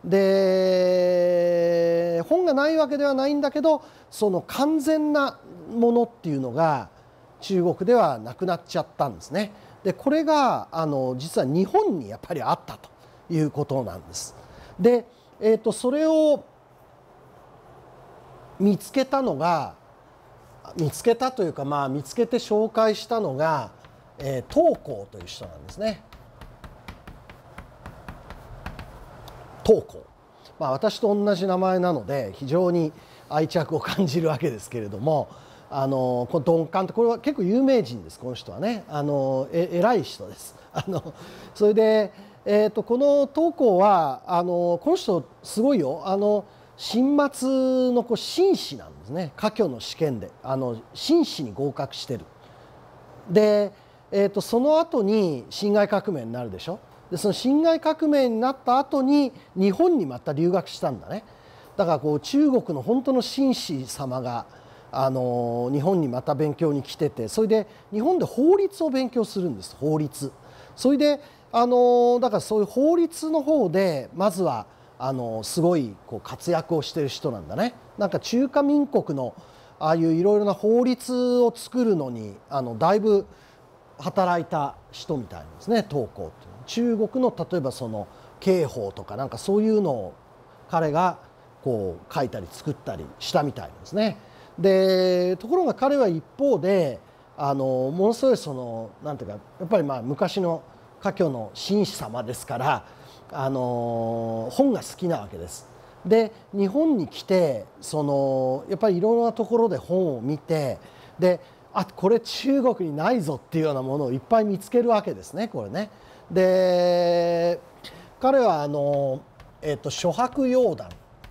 で本がないわけではないんだけど、その完全なものっていうのが中国ではなくなっちゃったんですね。でこれがあの実は日本にやっぱりあったということなんです。で、えーと、それを見つけたのが見つけたというか、まあ、見つけて紹介したのが、えー、桃紅という人なんですね。桃紅、まあ、私と同じ名前なので非常に愛着を感じるわけですけれども、あのこの鈍感ってこれは結構有名人です。この人はね、あのえ偉い人です。あのそれで、えー、とこの桃紅はあのこの人すごいよ。あの新末のこう進士なんですね。科挙の試験であの進士に合格してる。で、えー、とその後に辛亥革命になるでしょ。でその辛亥革命になった後に日本にまた留学したんだね。だからこう中国の本当の紳士様があの日本にまた勉強に来てて、それで日本で法律を勉強するんです。法律。それであのだからそういう法律の方でまずはあのすごいこう活躍をしている人なんだね。なんか中華民国のああいういろいろな法律を作るのにあのだいぶ働いた人みたいなんですね、陶工っていうのは。中国の例えばその刑法とかなんかそういうのを彼がこう書いたり作ったりしたみたいなんですね。でところが彼は一方であのものすごいそのなんていうかやっぱりまあ昔の華僑の紳士様ですからあの本が好きなわけです。で日本に来てそのやっぱりいろいろなところで本を見て、であこれ中国にないぞっていうようなものをいっぱい見つけるわけですね、これね。で彼はあの、えっと、諸白楊談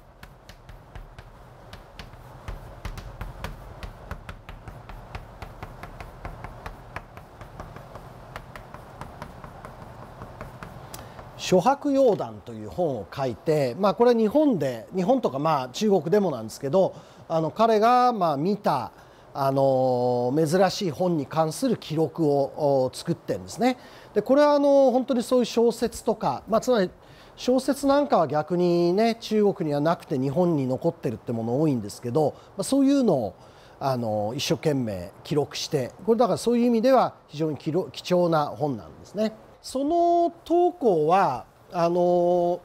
諸白楊談という本を書いて、まあ、これは日本で日本とかまあ中国でもなんですけど、あの彼がまあ見たあの珍しい本に関する記録を作ってるんですね。でこれはあの本当にそういう小説とか、まあ、つまり小説なんかは逆にね中国にはなくて日本に残ってるってもの多いんですけど、まあ、そういうのをあの一生懸命記録して、これだからそういう意味では非常に貴重な本なんですね。その陶工はあの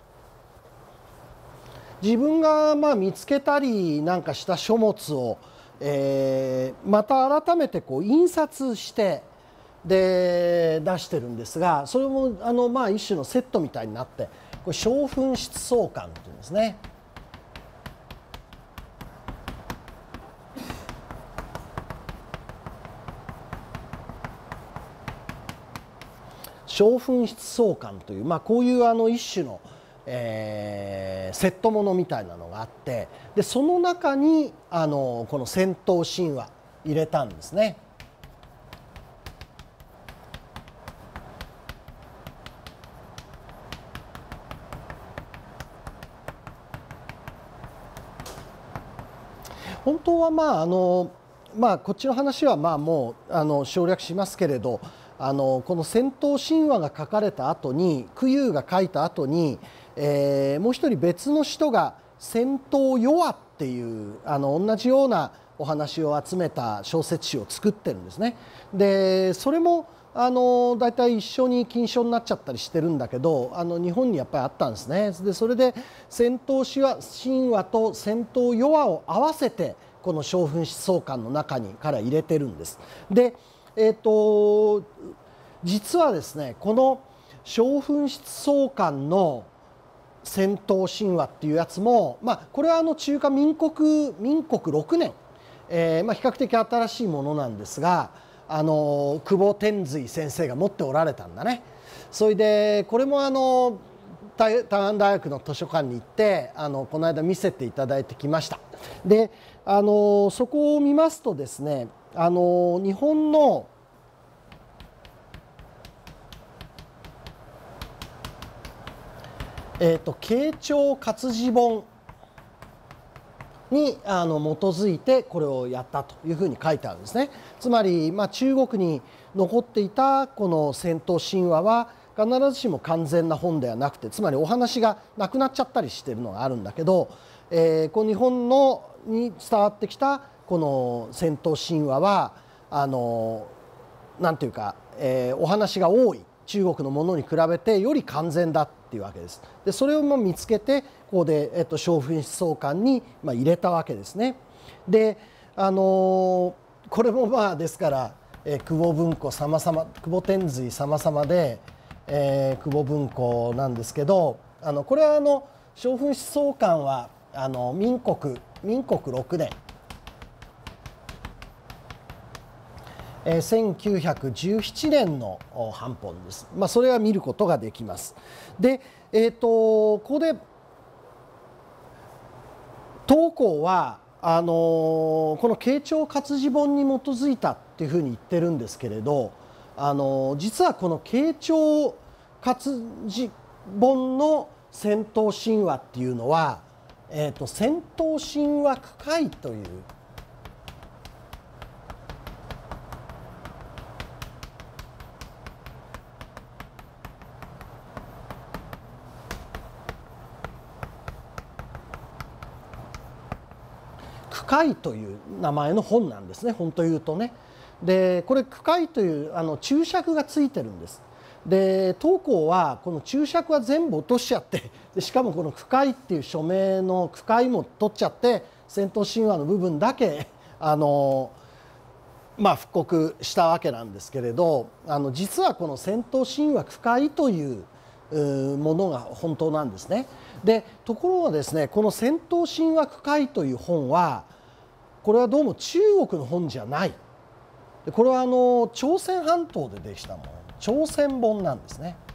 自分がまあ見つけたりなんかした書物を、えー、また改めてこう印刷してで出してるんですが、それもあのまあ一種のセットみたいになって、これ小粉質相関っていうんですね。小粉質相関という、まあ、こういうあの一種の、えー、セットものみたいなのがあって、でその中にあのこの戦闘神話入れたんですね。本当はまああの、まあ、こっちの話はまあもうあの省略しますけれど、あのこの戦闘神話が書かれた後に久遊が書いた後に、えー、もう一人別の人が戦闘ヨアっていうあの同じようなお話を集めた小説集を作ってるんですね。でそれもあのだいたい一緒に禁書になっちゃったりしてるんだけど、あの日本にやっぱりあったんですね。でそれで戦闘神話と戦闘ヨアを合わせてこの小粉質相関の中に彼は入れてるんです。でえー、と実はですね、この小粉質相関の戦闘神話っていうやつも、まあ、これはあの中華民国民国ろくねん、えーまあ、比較的新しいものなんですが、あの久保天瑞先生が持っておられたんだね。それでこれもあの台湾大学の図書館に行ってあのこの間見せていただいてきました。であのそこを見ますとですね、あの日本のえーと慶長活字本にあの基づいてこれをやったというふうに書いてあるんですね。つまり、まあ、中国に残っていたこの戦闘神話は必ずしも完全な本ではなくて、つまりお話がなくなっちゃったりしているのがあるんだけど、えー、この日本のに伝わってきたこの戦闘神話はあのなんていうか、えー、お話が多い中国のものに比べてより完全だっていうわけです。でそれをも見つけてここで、えっと、小粉質相関に、まあ、入れたわけですね。であのー、これもまあですから、えー、久保文庫様々久保天瑞様々で、えー、久保文庫なんですけど、あのこれはあの小粉質相関はあの民国民国ろくねん、えー、せんきゅうひゃくじゅうななねんの版本です。まあ、それは見ることができます。で、えー、とここで陶工はあのー、この慶長活字本に基づいたっていうふうに言ってるんですけれど、あのー、実はこの慶長活字本の戦闘神話っていうのは、えー、と戦闘神話区会という深いという名前の本なんですね、本当言うとね。でこれ深いというあの注釈がついてるんです。で当校はこの注釈は全部落としちゃって、でしかもこの深いっていう署名の深いも取っちゃって、戦闘神話の部分だけあのまあ、復刻したわけなんですけれど、あの実はこの戦闘神話深いというものが本当なんですね。でところがですね、この戦闘神話深いという本はこれはどうも中国の本じゃない。でこれはあの朝鮮半島でできたもの、朝鮮本なんですね。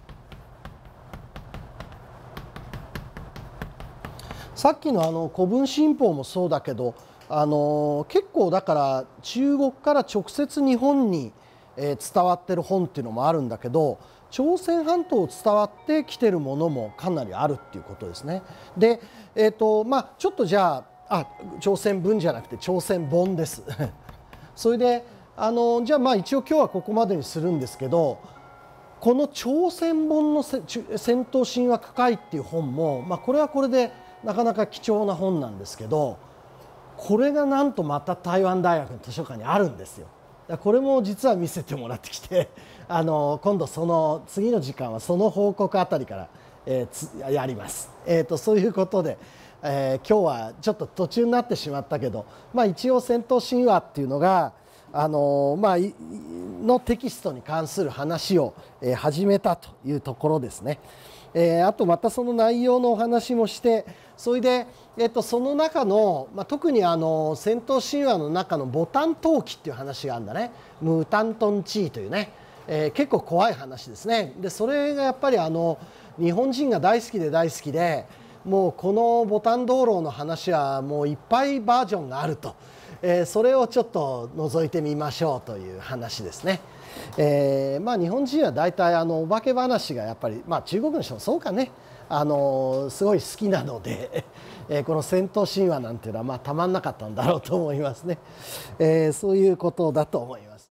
さっきのあの古文新報もそうだけど、あの結構だから中国から直接日本に伝わってる本っていうのもあるんだけど、朝鮮半島を伝わってきてるものもかなりあるっていうことですね。で、えーとまあ、ちょっとじゃあ、あ朝鮮文じゃなくて朝鮮本です。それであのじゃあまあ一応今日はここまでにするんですけど、この朝鮮本の戦闘神話深いっていう本も、まあ、これはこれでなかなか貴重な本なんですけど、これがなんとまた台湾大学の図書館にあるんですよ。これも実は見せてもらってきて、あの今度その次の時間はその報告あたりから、えー、つやります。えー、とそういうことで、えー、今日はちょっと途中になってしまったけど、まあ、一応戦闘神話っていうのがあの、まあ、のテキストに関する話を、えー、始めたというところですね。えー、あとまたその内容のお話もして、それで、えっと、その中の、まあ、特にあの戦闘神話の中のボタン陶器っていう話があるんだね。ムータントンチーというね、えー、結構怖い話ですね。でそれがやっぱりあの日本人が大好きで大好きで、もうこのボタン灯籠の話はもういっぱいバージョンがあると、えー、それをちょっと覗いてみましょうという話ですね。えーまあ、日本人は大体あのお化け話がやっぱり、まあ、中国の人もそうかね、あのすごい好きなので、えー、この戦闘神話なんていうのはまあたまんなかったんだろうと思いますね。えー、そういうことだと思います。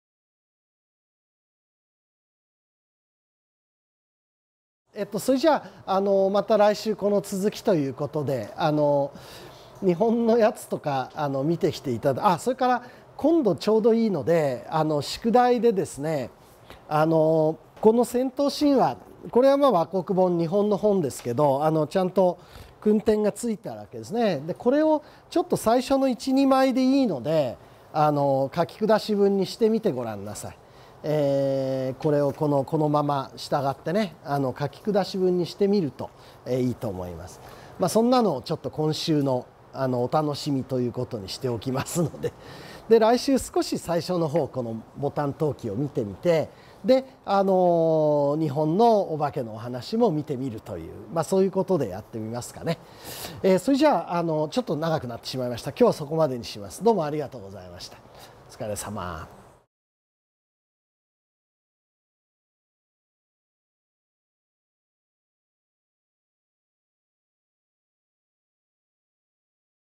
えっと、それじゃあ、あのまた来週この続きということで、あの日本のやつとかあの見てきていただ、あそれから今度ちょうどいいので、あの宿題でですね、あのこの戦闘神話、これはまあ和国本、日本の本ですけど、あのちゃんと訓点がついてあるわけですね。でこれをちょっと最初のいちにまいでいいので、あの書き下し文にしてみてごらんなさい。えー、これをこのこのまま従ってね、あの書き下し文にしてみると、えー、いいと思います。まあ、そんなのをちょっと今週のあのお楽しみということにしておきますので、で来週少し最初の方このボタン陶器を見てみて、であの日本のお化けのお話も見てみるという、まあ、そういうことでやってみますかね。えー、それじゃあ、あのちょっと長くなってしまいました。今日はそこまでにします。どうもありがとうございました。お疲れ様。